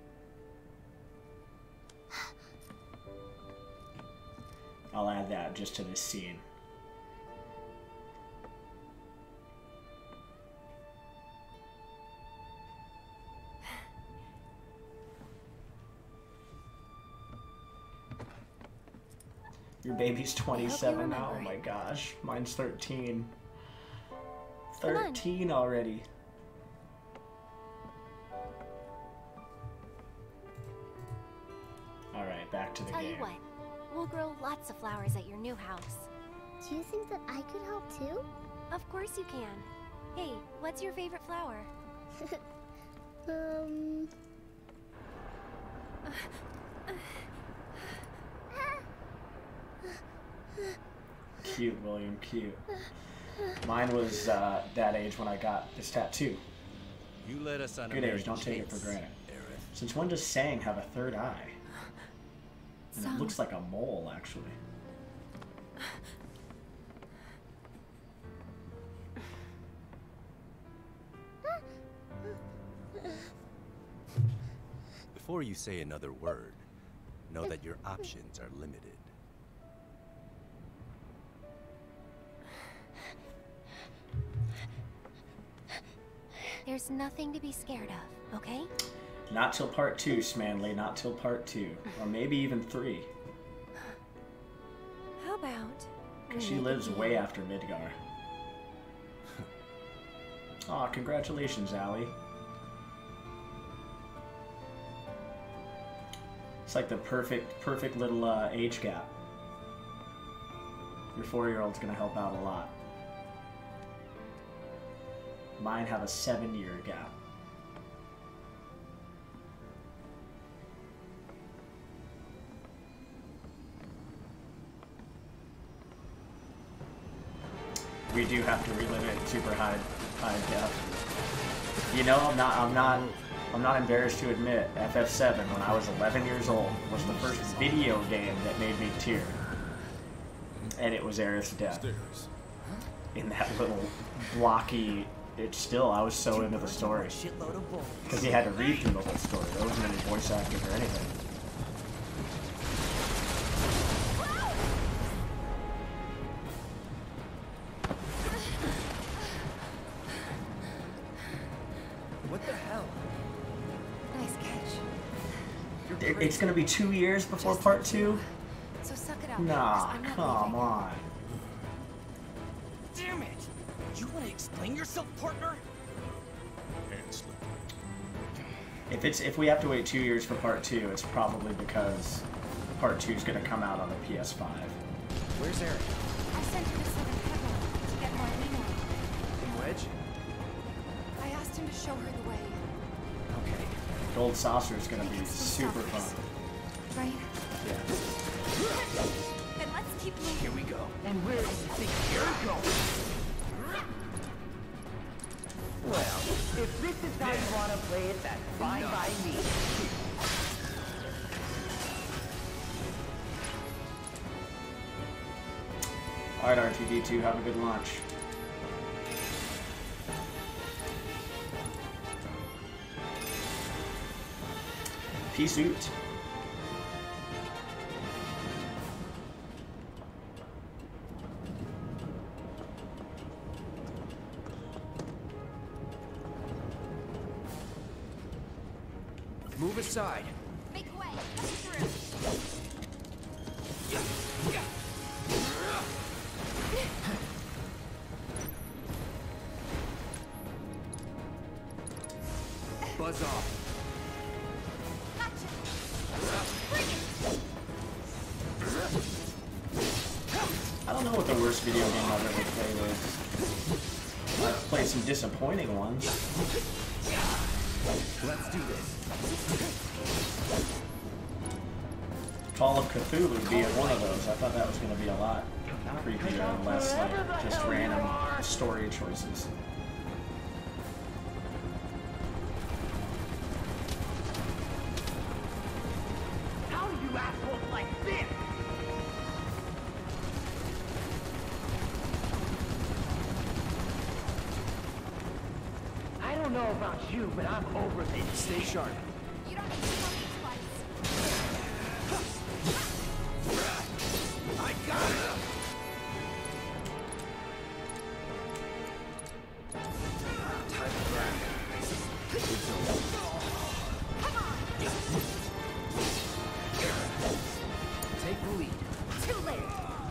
I'll add that just to this scene. Your baby's twenty-seven now? Oh my gosh. Mine's thirteen. thirteen already. Alright, back to the Tell game. you what, we'll grow lots of flowers at your new house. Do you think that I could help too? Of course you can. Hey, what's your favorite flower? um... Cute, William, cute. Mine was uh, that age when I got this tattoo. You let us on a Good age, married don't take it for chase, granted. Aerith. Since when does Sang have a third eye? And Some. it looks like a mole, actually. Before you say another word, know that your options are limited. There's nothing to be scared of, okay? Not till part two, Smanley, not till part two. Or maybe even three. How about... Because she lives way after Midgar. Aw, congratulations, Allie. It's like the perfect, perfect little uh, age gap. Your four-year-old's gonna help out a lot. Mine have a seven-year gap. We do have to relive it in super high, high def. You know, I'm not, I'm not, I'm not embarrassed to admit, F F seven, when I was eleven years old, was the first video game that made me tear. And it was Aerith's death. In that little blocky... It's still, I was so into the story. Because you had to read through the whole story. There wasn't any voice acting or anything. What the hell? Nice catch. It, it's gonna be two years before part two? So suck it out. Nah, I'm not come leaving. on. Damn it! You want to explain yourself, partner? If it's if we have to wait two years for part two, it's probably because part two is gonna come out on the P S five. Where's Eric? I sent him to Southern Pebble to get Marlena. In Wedge? I asked him to show her the way. Okay. Gold Saucer is gonna be super fun. Right? Yeah. Then let's keep moving. Here we go. And where do you think you're going? Well, if this is how you want to play it, that's fine by me. Alright, R two D two, have a good launch. Peace out. Move aside. Make way. Push through. Buzz off. Gotcha. Bring it. I don't know what the worst video game I've ever played is. I've played some disappointing ones. Let's do this. Call of Cthulhu being one of those. I thought that was going to be a lot creepier and less like just random story choices. How do you assholes like this? I don't know about you, but I'm over this. Stay sharp. You don't need to tell me twice. I got it! Time to grab. Come on. Take the lead. Too late.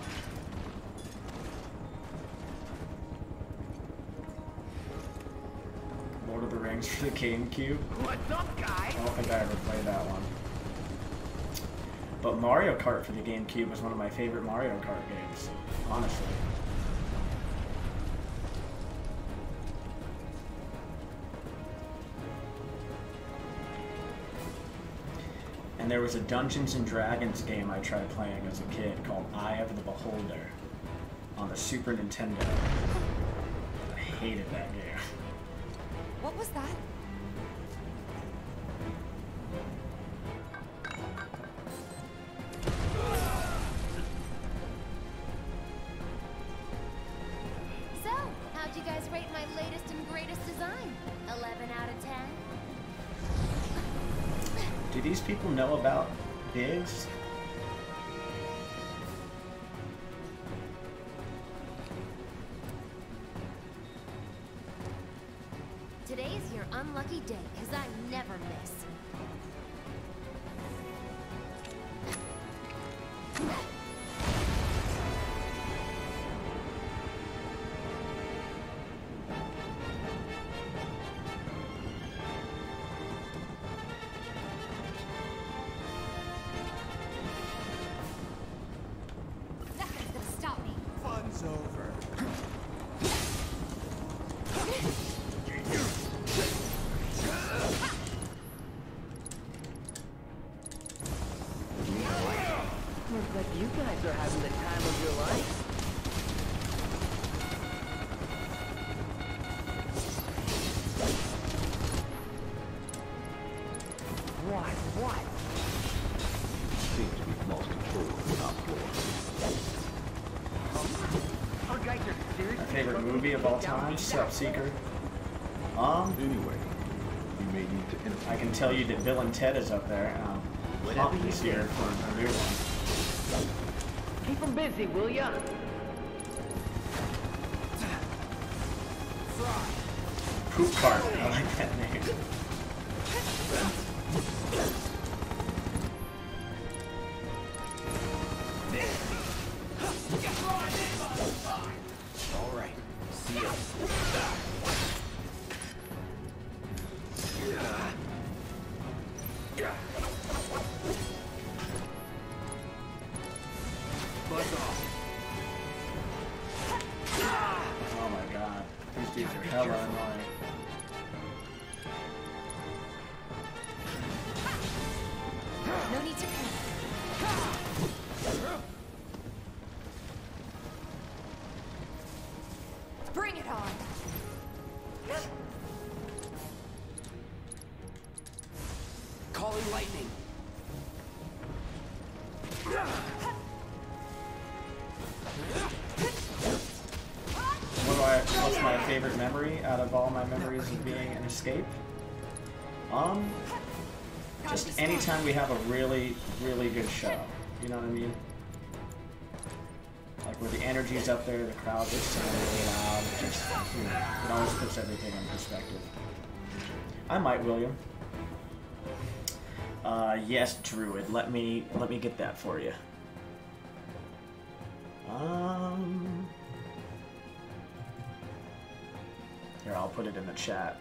Lord of the Rings for the GameCube. What's up, guys? I don't think I ever played that one. But Mario Kart for the GameCube was one of my favorite Mario Kart games, honestly. And there was a Dungeons and Dragons game I tried playing as a kid called Eye of the Beholder on the Super Nintendo. I hated that game. What was that? So, how'd you guys rate my latest and greatest design? eleven out of ten? Do these people know about Biggs? Today's your unlucky day, because I never miss. Nothing's gonna stop me. Fun's over. movie of all time, Sup Seeker. Um. Anyway, you may need to interview. I can tell you that Bill and Ted is up there. Um, pumped this year for a new one. Keep them busy, will ya? Poop cart. I like that name. All right. See ya. Buzz off. Oh my god. These dudes are hella annoying. No need to panic. Bring it on. Calling lightning. What do I, what's my favorite memory out of all my memories of being an escape? Um, just anytime we have a really, really good show. You know what I mean? Like where the energy's up there, the crowd is singing really loud. It just, you know, it always puts everything in perspective. I might, William. Uh, yes, Druid. Let me let me get that for you. Um, here, I'll put it in the chat.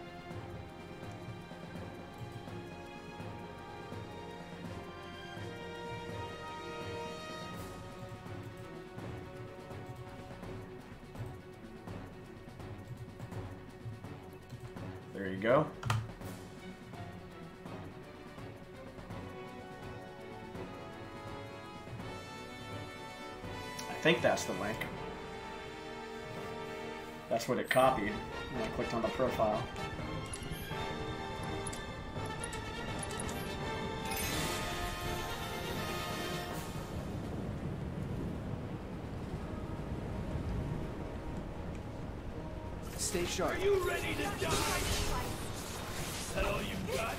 There you go. I think that's the link. That's what it copied when I clicked on the profile. Stay sharp. Are you ready to die? Is that all you got?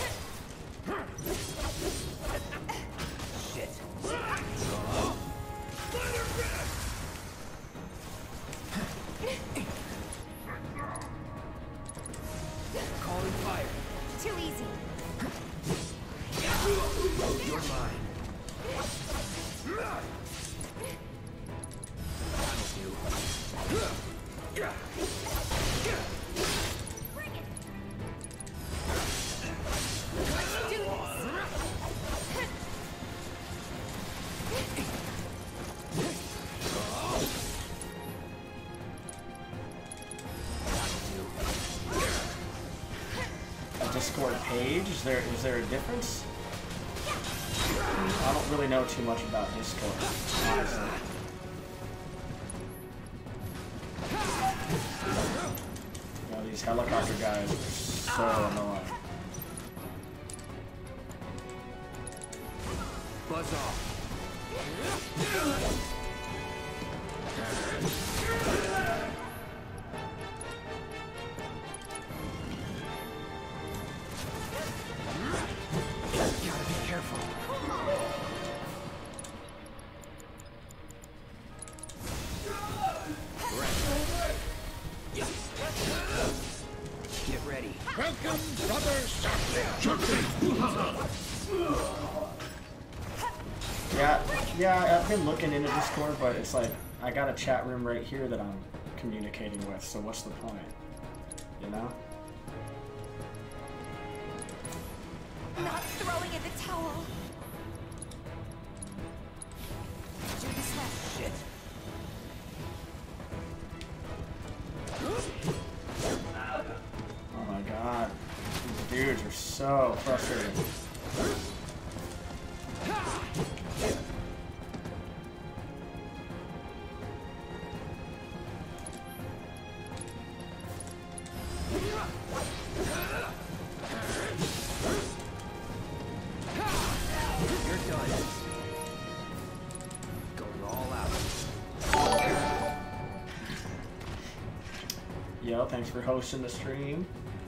Shit. Let her rip! Calling fire. Too easy. You're mine. That'll do. Bring it. Let's do this. A Discord page? Is there is there a difference? I don't really know too much about Discord, honestly. You know, these helicopter guys are so annoying. Buzz off. Gotta be careful. Get ready. Welcome, brother Sharkbait. Yeah, yeah, I've been looking into Discord, but it's like, I got a chat room right here that I'm communicating with, so what's the point? You know? Not throwing in the towel. Do this next. Shit. Oh my god. These dudes are so frustrating. You're done. Going all out. thanks for hosting the stream.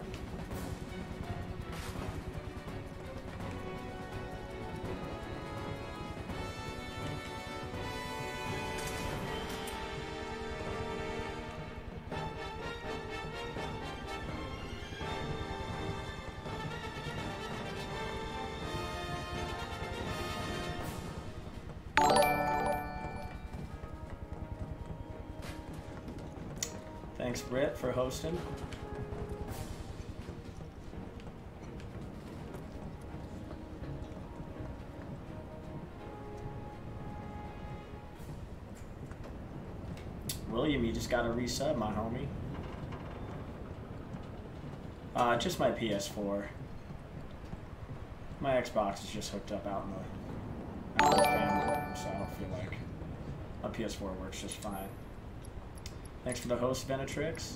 Thanks, Britt, for hosting. William, you just got a resub, my homie. Uh, just my P S four. My Xbox is just hooked up out in the, out in the family room, so I don't feel like my P S four works just fine. Thanks for the host, Venetrix.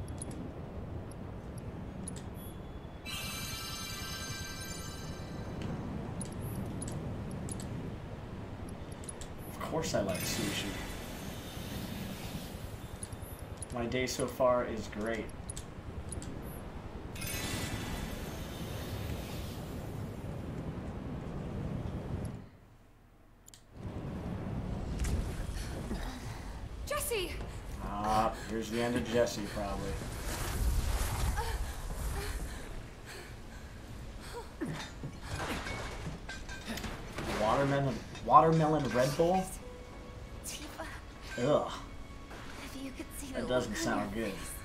Of course I like sushi. My day so far is great. Jesse! Ah, here's the end of Jesse, probably. Watermelon, watermelon Red Bull? Ugh. If you could see the That doesn't look on sound your good. face.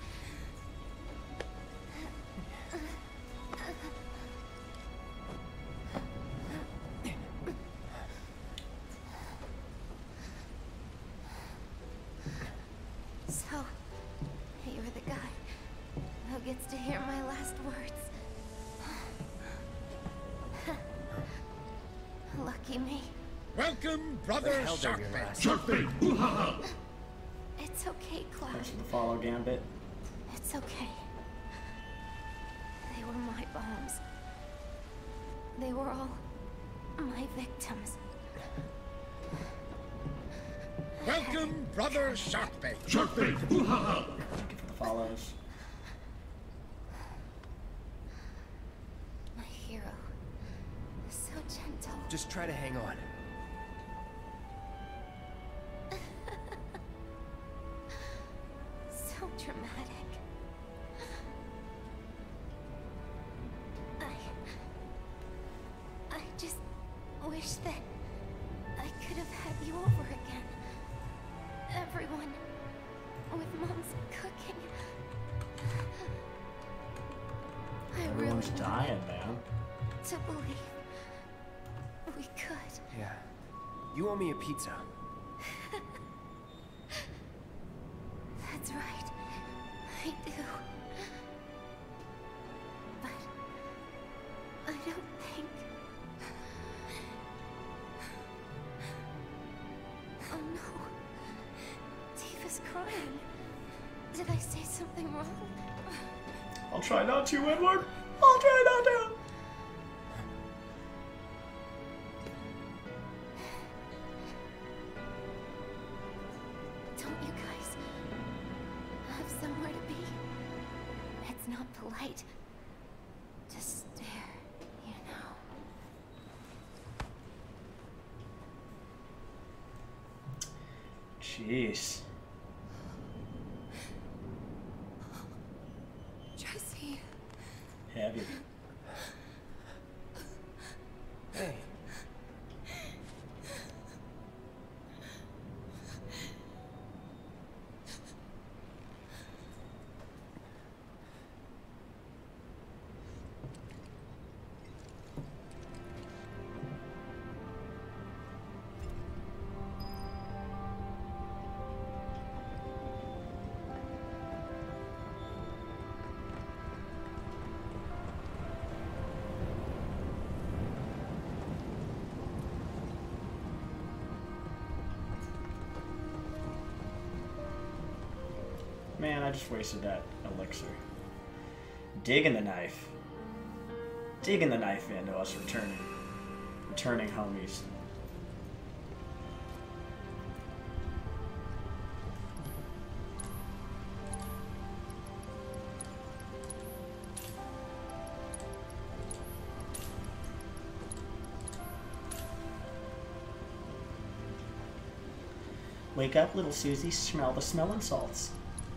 So, you're the guy who gets to hear my last words. Lucky me. Welcome, brother Sharkbait. Sharkbait! It's okay, Cloud. Thanks for the follow, Gambit. It's okay. They were my bombs. They were all my victims. Welcome, brother Sharkbait. Sharkbait! Thank you for the follows. My hero. So gentle. Just try to hang on. So dramatic. I... I just wish that I could have had you over again. Everyone with Mom's cooking. I Everyone's really dying, wanted man. to believe we could. Yeah. You owe me a pizza. That's right. I do. But I don't think... Oh no. Tifa's crying. Did I say something wrong? I'll try not to, Edward. I'll try not to. Don't you guys have somewhere to be? It's not polite to stare, you know. Jeez. Jesse. Heavy. Hey. Man, I just wasted that elixir. Digging the knife. Digging the knife into us returning. Returning homies. Wake up, little Susie. Smell the smelling salts.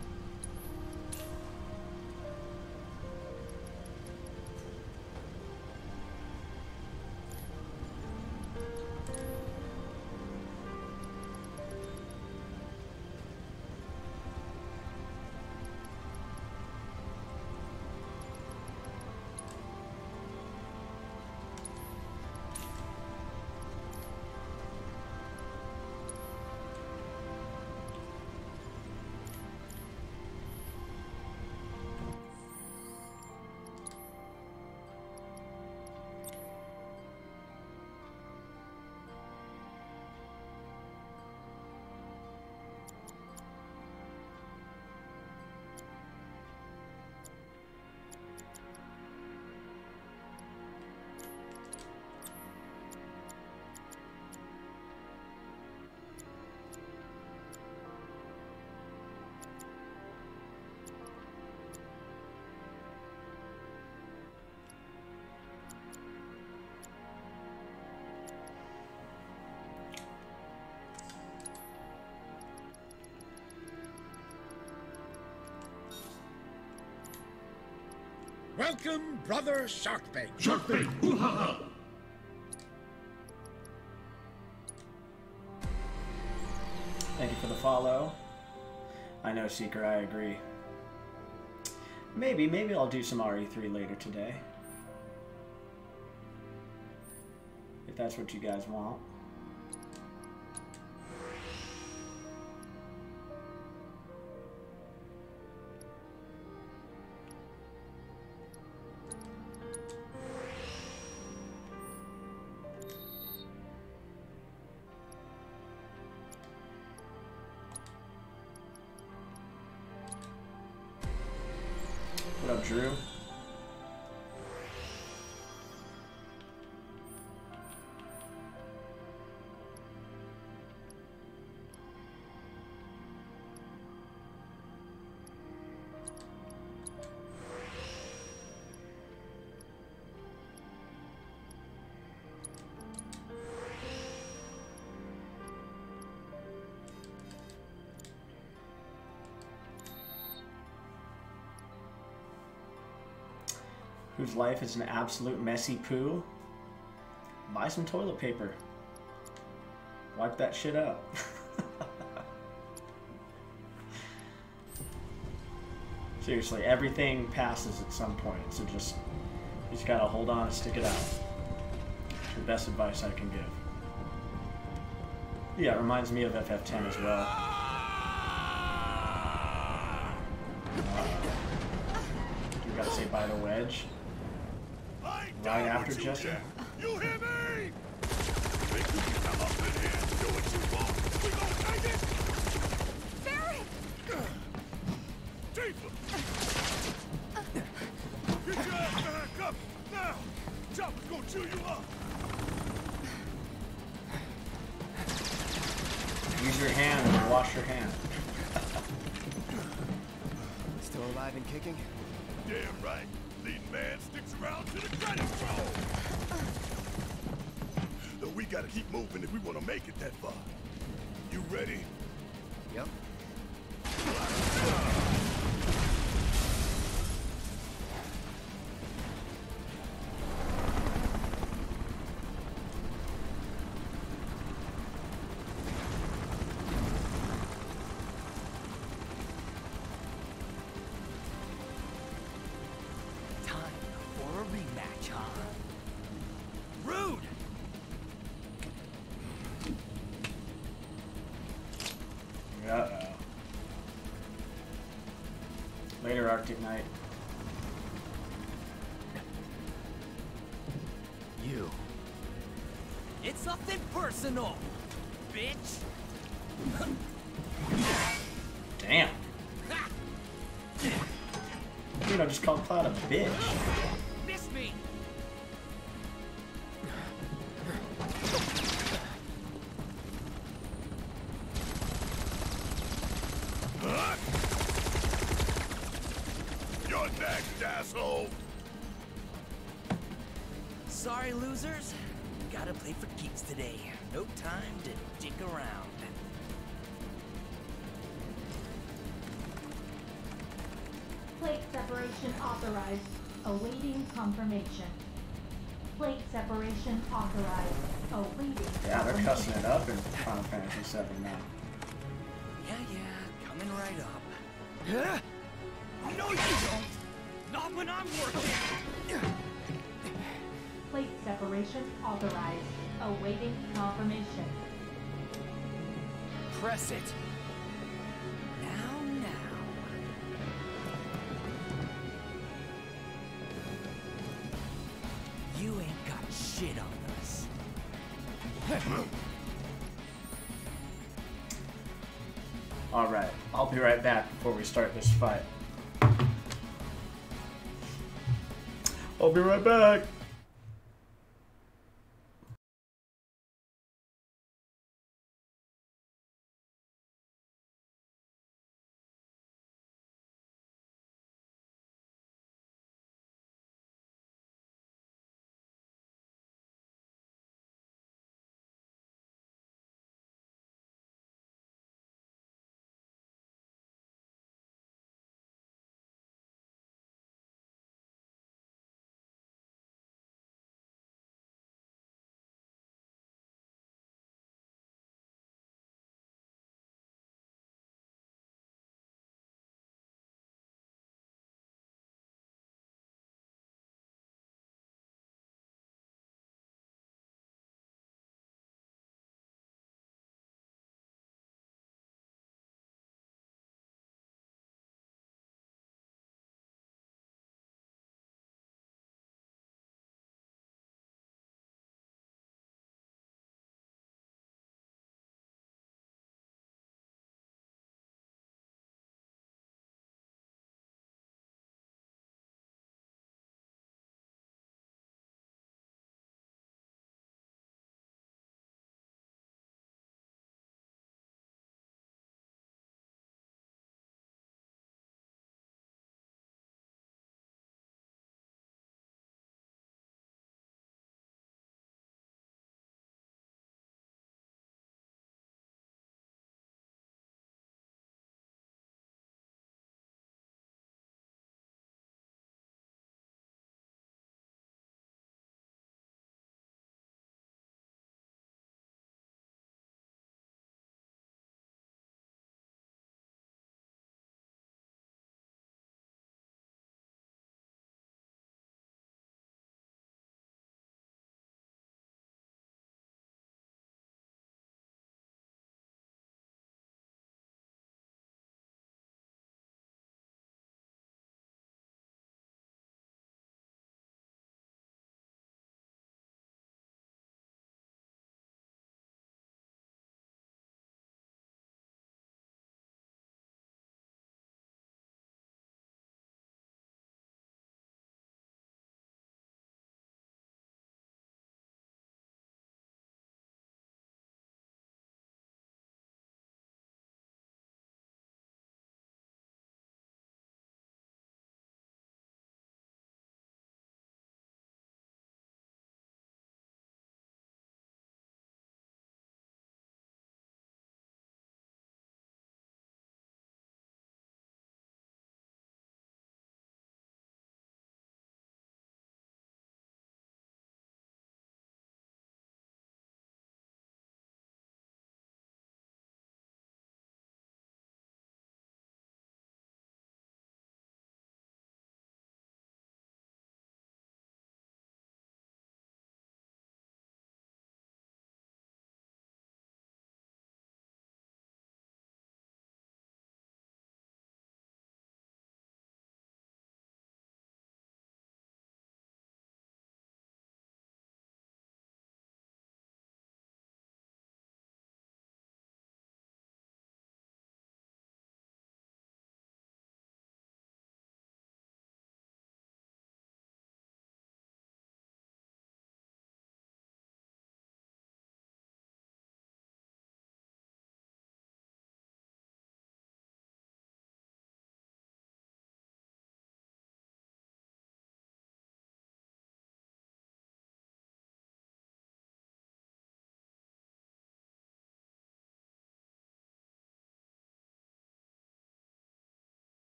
Welcome, Brother Sharkbait. Sharkbait! Ooh-ha-ha! Thank you for the follow. I know, Seeker, I agree. Maybe, maybe I'll do some R E three later today. If that's what you guys want. What up, Drew? Whose life is an absolute messy poo? Buy some toilet paper. Wipe that shit up. Seriously, everything passes at some point, so just, you just gotta hold on and stick it out. It's the best advice I can give. Yeah, it reminds me of F F ten as well. Uh, you gotta say bye to Wedge. Right after Jesse. You hear me? Think you can come up in here and do what you want? We gonna take it? Barry! Tifa! Get your ass behind cover! Now! Chopper's gonna chew you up! Use your hand and wash your hand. Still alive and kicking? Damn right. Leading man sticks around to the credit roll. Though we gotta keep moving if we want to make it that far. You ready? Yep. Uh-oh. Later, Arctic Knight. You. It's nothing personal, bitch. Damn. You know, just called Cloud a bitch. Miss me. You're next, asshole! Sorry, losers. Gotta play for keeps today. No time to dick around. Plate separation authorized. Awaiting confirmation. Plate separation authorized. Awaiting Yeah, they're confirmation. cussing it up in Final Fantasy seven now. Yeah, yeah, coming right up. Huh? No, you don't! Not when I'm working! Plate separation authorized. Awaiting confirmation. Press it. Now, now. You ain't got shit on us. Alright, I'll be right back before we start this fight. I'll be right back.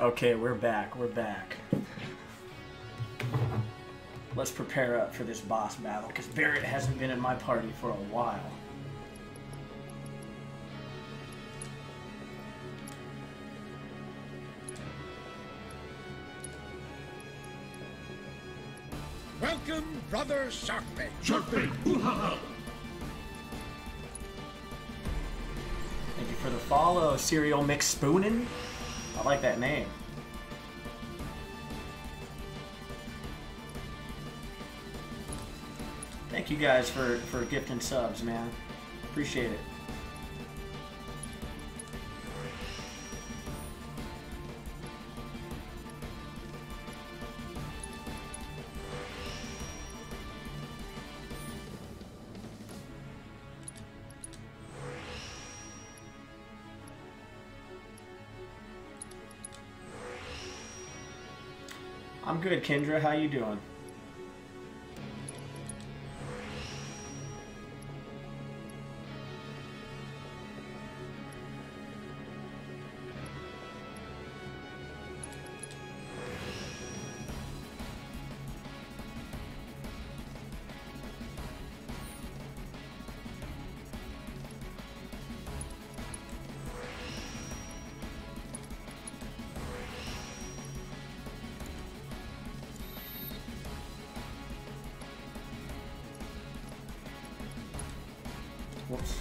Okay, we're back. We're back. Let's prepare up for this boss battle, because Barrett hasn't been in my party for a while. Welcome, Brother Sharkbait. Sharkbait! Ooh-ha-ha! Thank you for the follow, Cereal McSpoonin'. I like that name. Thank you guys for, for gifting subs, man. Appreciate it. I'm good, Kendra. How you doing? Whoops.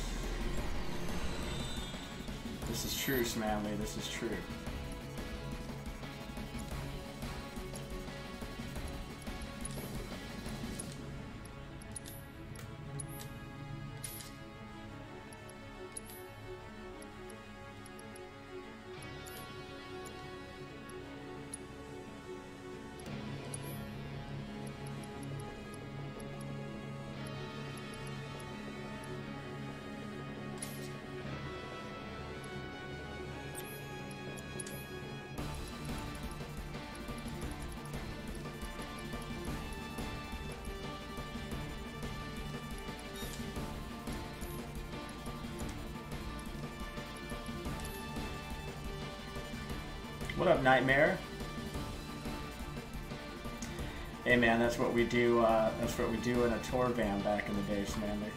This is true, Smanley. This is true. What up, Nightmare? Hey man, that's what we do. Uh, that's what we do in a tour van back in the day, Smanley.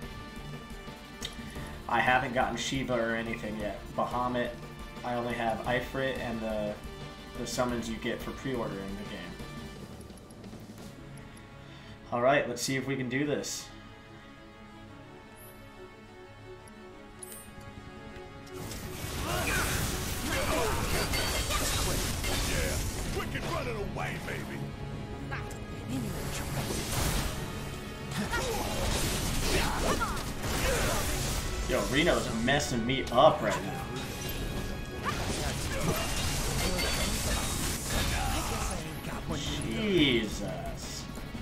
I haven't gotten Shiva or anything yet. Bahamut. I only have Ifrit and the the summons you get for pre-ordering the game. All right, let's see if we can do this. Yo, Reno's messing me up right now. Jesus.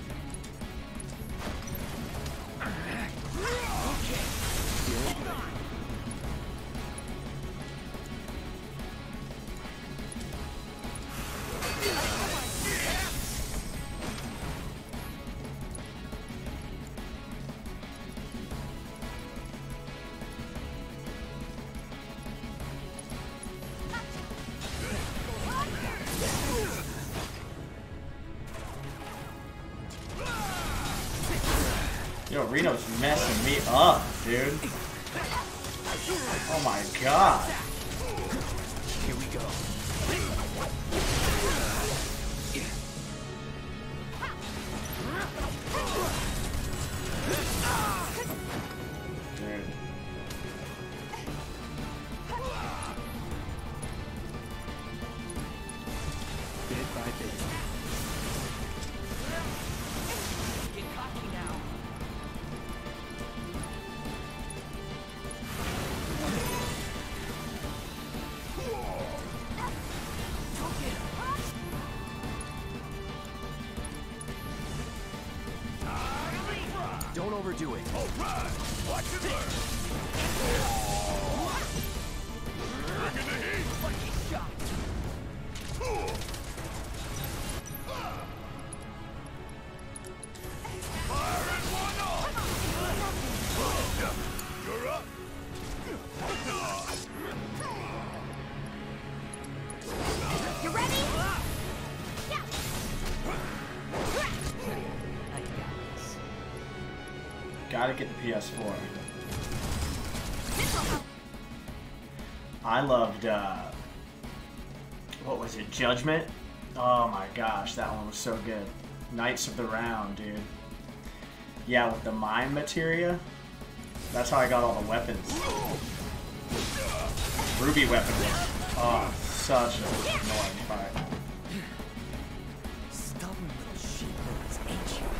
Yo, Reno's messing me up, dude. Oh my god. Here we go. Dude. Bit by bit. Get cocky now. Don't overdo it. All right, watch and learn. Bring in the heat. Lucky shot. Fire and one off. You're up. You ready? gotta get the P S four. I loved, uh, what was it, Judgment? Oh my gosh, that one was so good. Knights of the Round, dude. Yeah, with the mine materia. That's how I got all the weapons. Ruby weapon was, oh, such an annoying fight. Stubborn little sheepherds, ain't you?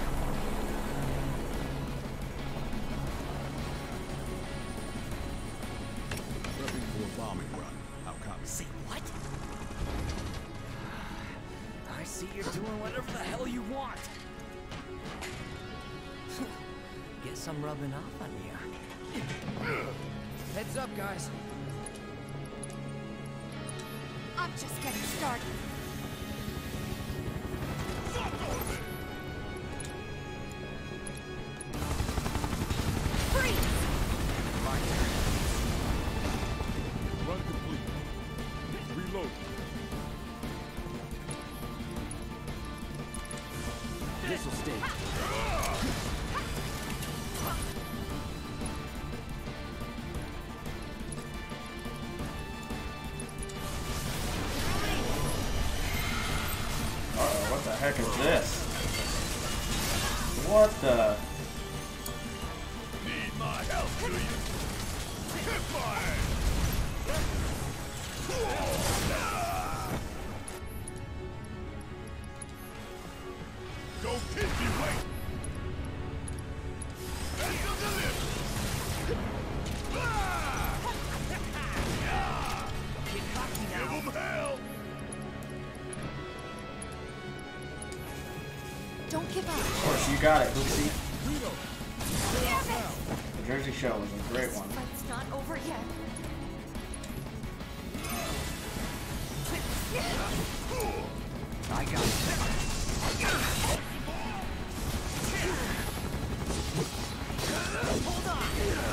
Prepping for a bombing run. How copy? Say what? I see you're doing whatever the hell you want. Guess I'm rubbing off on you. Heads up, guys. I'm just getting started. Freeze! My turn. Run complete. Reload. This'll stay. Uh-oh, what the heck is this? What the? Need my help, do you? Hit my Go kid me, wait! Special delivery! Give him hell! Don't give up. Of course, you got it, Oopsie. The Jersey Show was a great one. Fight's not over yet. I got it. Hold on.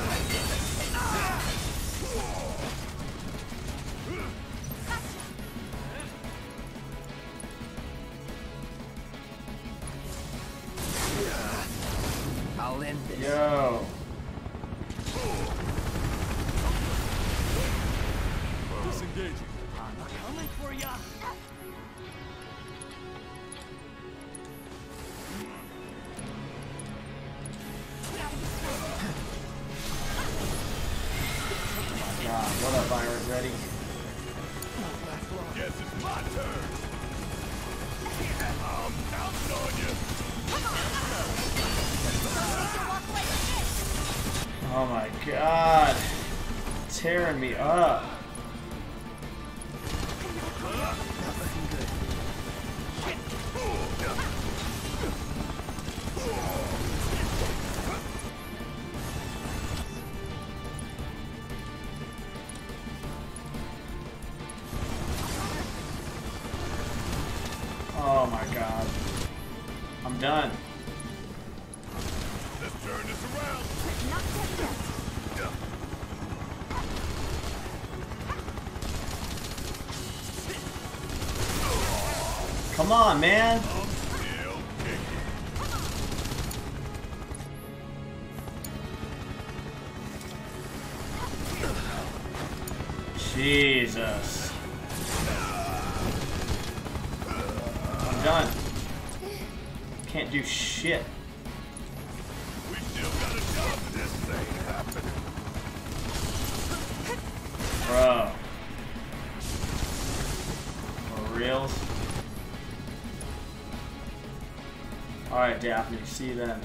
I'll end this. Yo. Disengaging. I'm coming for ya. God, what up, Iron Ready? Guess it's my turn. I'm counting on you. Oh my God. Tearing me up. Oh my God. I'm done. Let's turn this around. Not dead yet. Come on, man. I'm still kicking. Jesus. I'm done. Can't do shit. We still got a job for this thing happening. Bro. For reals? Alright, Daphne. See you then.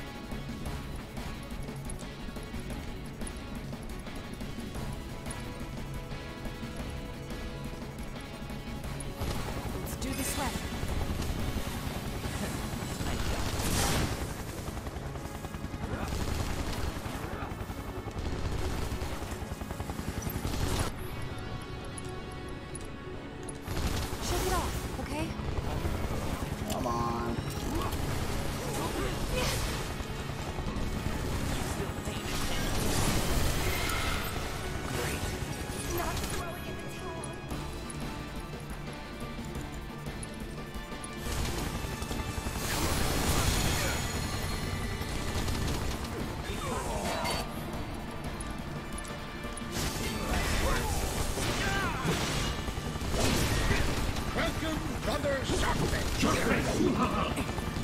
Let's do this right. Shake it off, okay? Come on. Welcome, Brother Sharkman.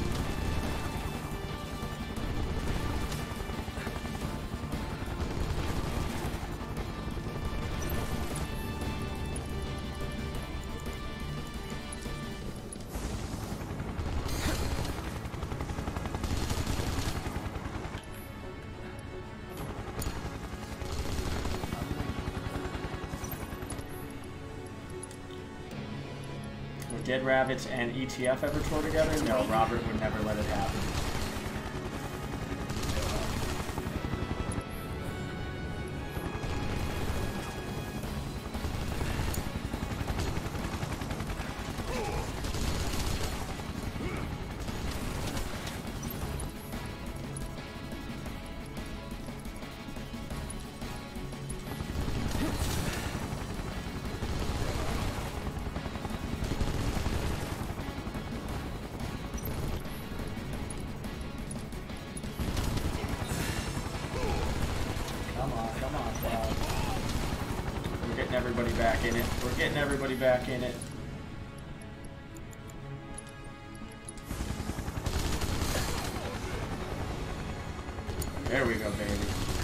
Dead Rabbits and E T F ever tour together? No, Robert would never let it happen. Everybody back in it. We're getting everybody back in it. There we go, baby.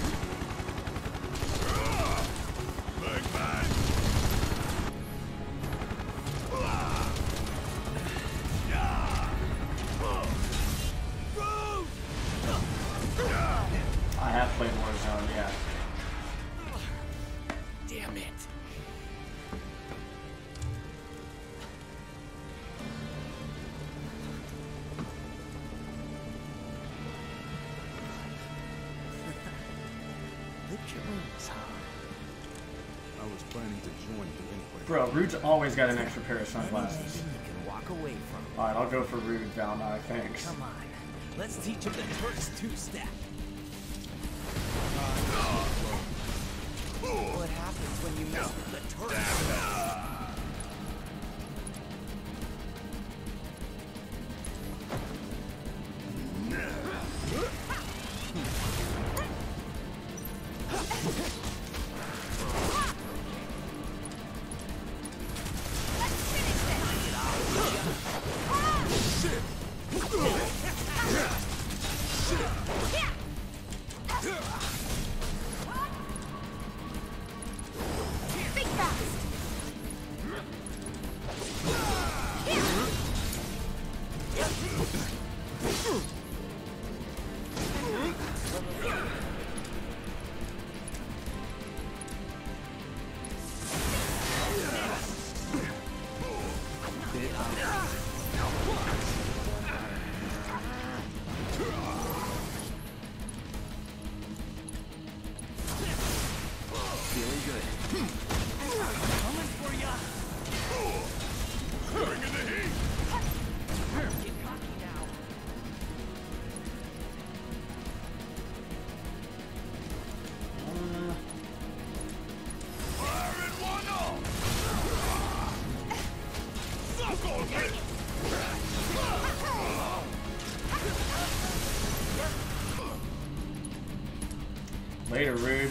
I have played Warzone, yeah. Damn it. I was planning to join you anyway. Bro, Rude's always got an extra pair of sunglasses. You can walk away from. Alright, I'll go for Rude, Valnai, thanks. Come on, let's teach him the Turks two-step. What happens when you mess with the Turks? Later, Rude.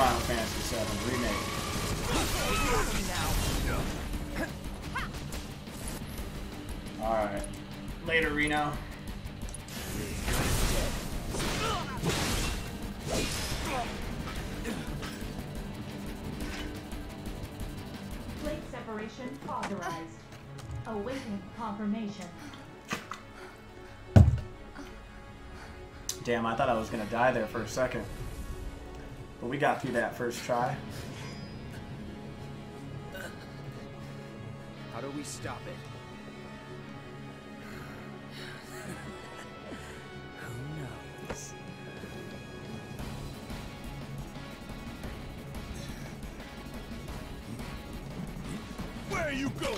Final Fantasy seven Remake. Alright. Later, Reno. Blade separation authorized. Awaiting confirmation. Damn, I thought I was gonna die there for a second. But we got through that first try. How do we stop it? Who knows? Where are you going?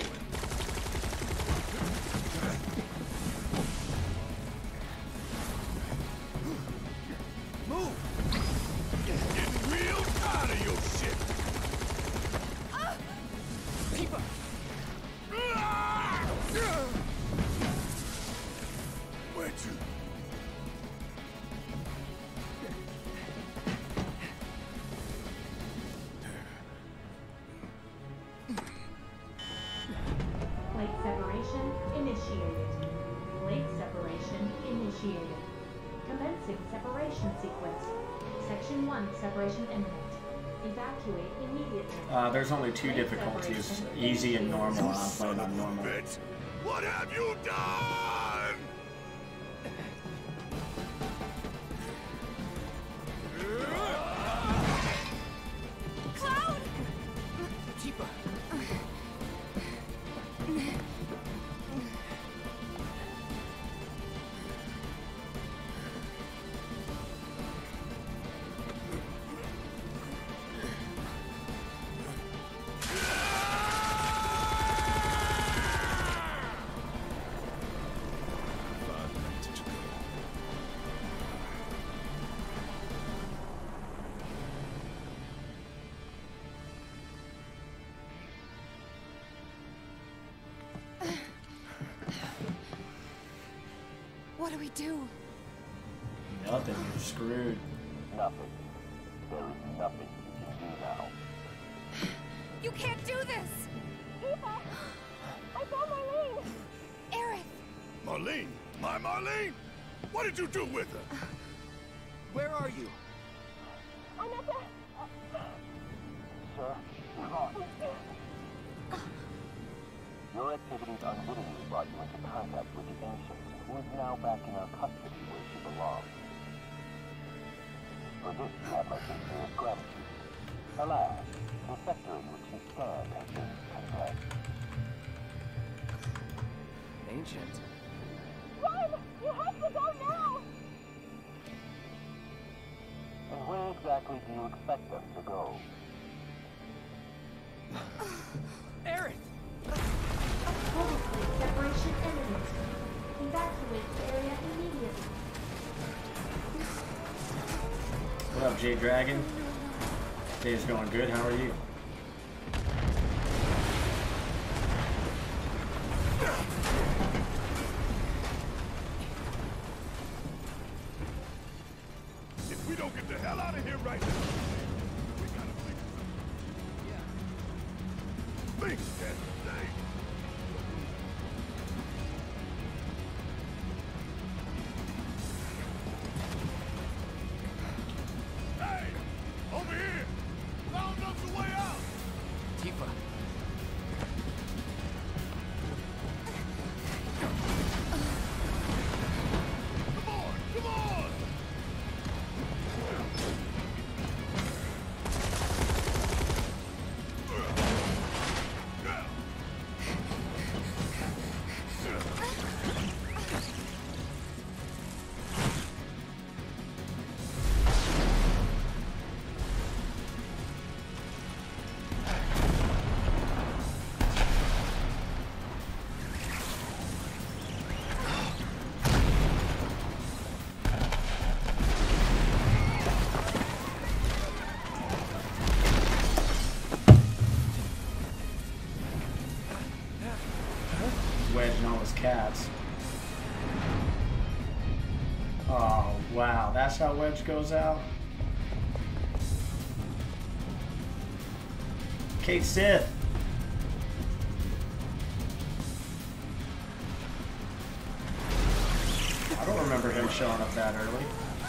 Separation imminent. Evacuate immediately. Uh, there's only two Blade difficulties, easy and normal. I'm playing on normal. What have you done? Cloud! Tifa! What do we do? Nothing, you're screwed. Nothing. There is nothing you can do now. You can't do this! Tifa! I saw Marlene! Aerith! Marlene? My Marlene? What did you do with her? Where are you? I'm at the... Sir, come on. Your activities unwittingly brought you into contact with the Ancients, who is now back in our custody where she belongs. For this, you have my sincerest gratitude. Alas, the sector in which you stand has been condemned. Ancient? Run! You have to go now! And where exactly do you expect them to go? Aerith! Blade separation imminent. Evacuate the area immediately. What up, J Dragon? Day's going good. How are you? If we don't get the hell out of here right now, we gotta fix something. Yeah. Think, Dad. Hey! Over here! Found us a way out! Tifa. Come on! Come on! Wedge and all his cats. Oh, wow. That's how Wedge goes out? Kate Sith. I don't remember him showing up that early.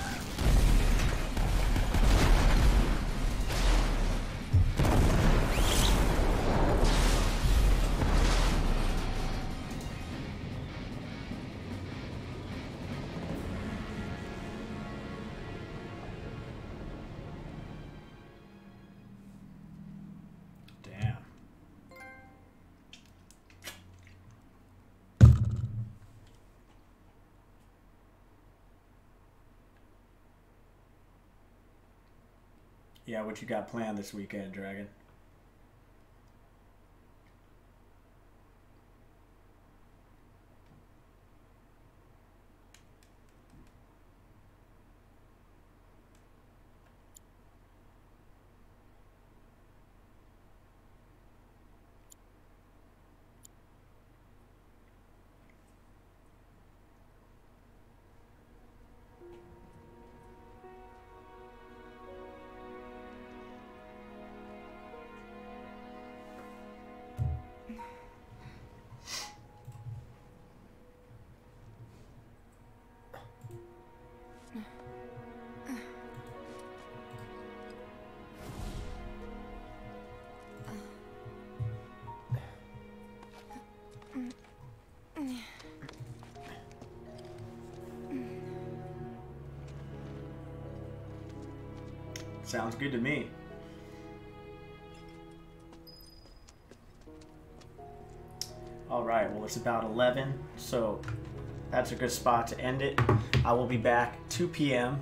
Yeah, what you got planned this weekend, Dragon? Sounds good to me. All right, well, it's about eleven, so that's a good spot to end it. I will be back two P M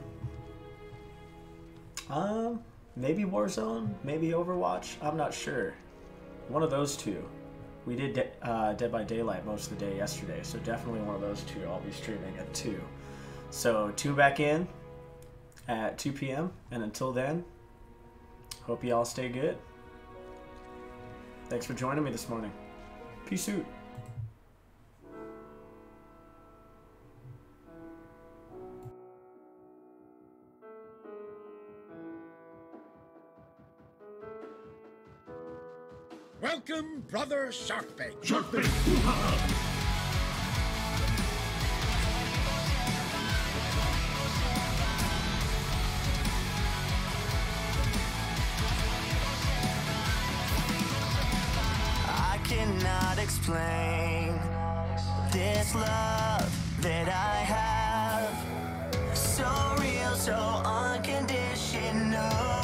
Um, maybe Warzone, maybe Overwatch. I'm not sure. One of those two. We did De uh, Dead by Daylight most of the day yesterday, so definitely one of those two. I'll be streaming at two. So tune back in at two P M and until then, hope you all stay good. Thanks for joining me this morning. Peace out. Welcome, Brother Sharkbait. Sharkbait! I cannot explain this love that I have. So real, so unconditional.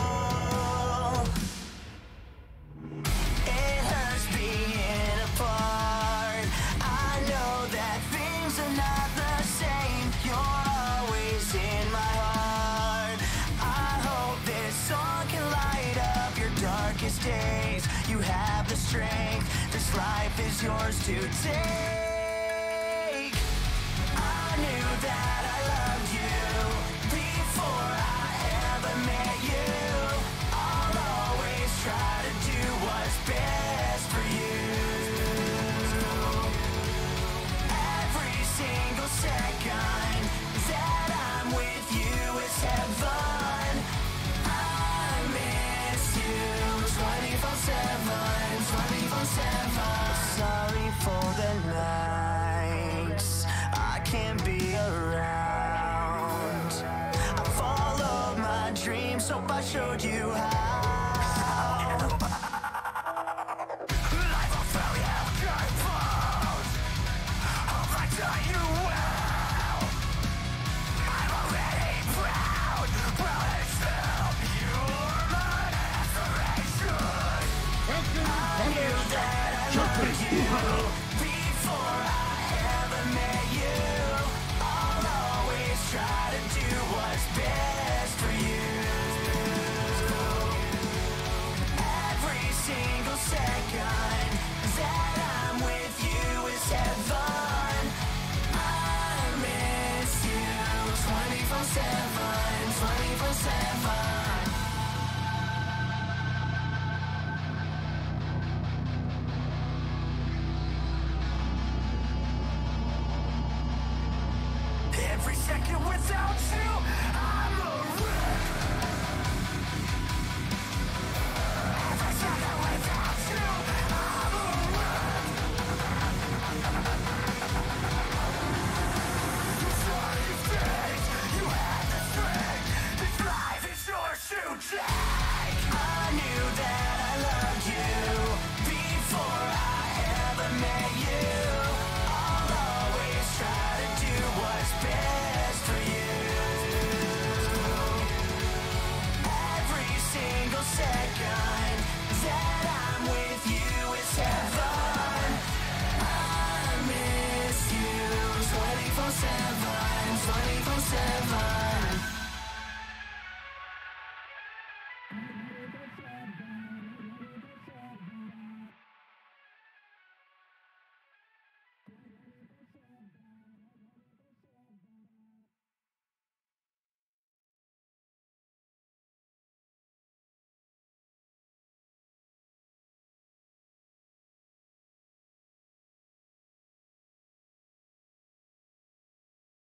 It hurts being apart. I know that things are not the same. You're always in my heart. I hope this song can light up your darkest days. You have the strength. This life is yours to take. I knew that I loved you before I ever met you. I'll always try to do what's best for you. Every single second that I'm with you is heaven. I miss you twenty-four seven, twenty-four seven. Sorry for the nights I can't be around. I followed my dreams, hope I showed you how. Life will throw you curveballs. Hope I taught you well. I'm already proud, proud as hell. You're my aspiration. I knew that I loved you before I ever met you. I'll always try to do what's best for you. Every single second that I'm with you is heaven. I miss you twenty-four seven, twenty-four seven.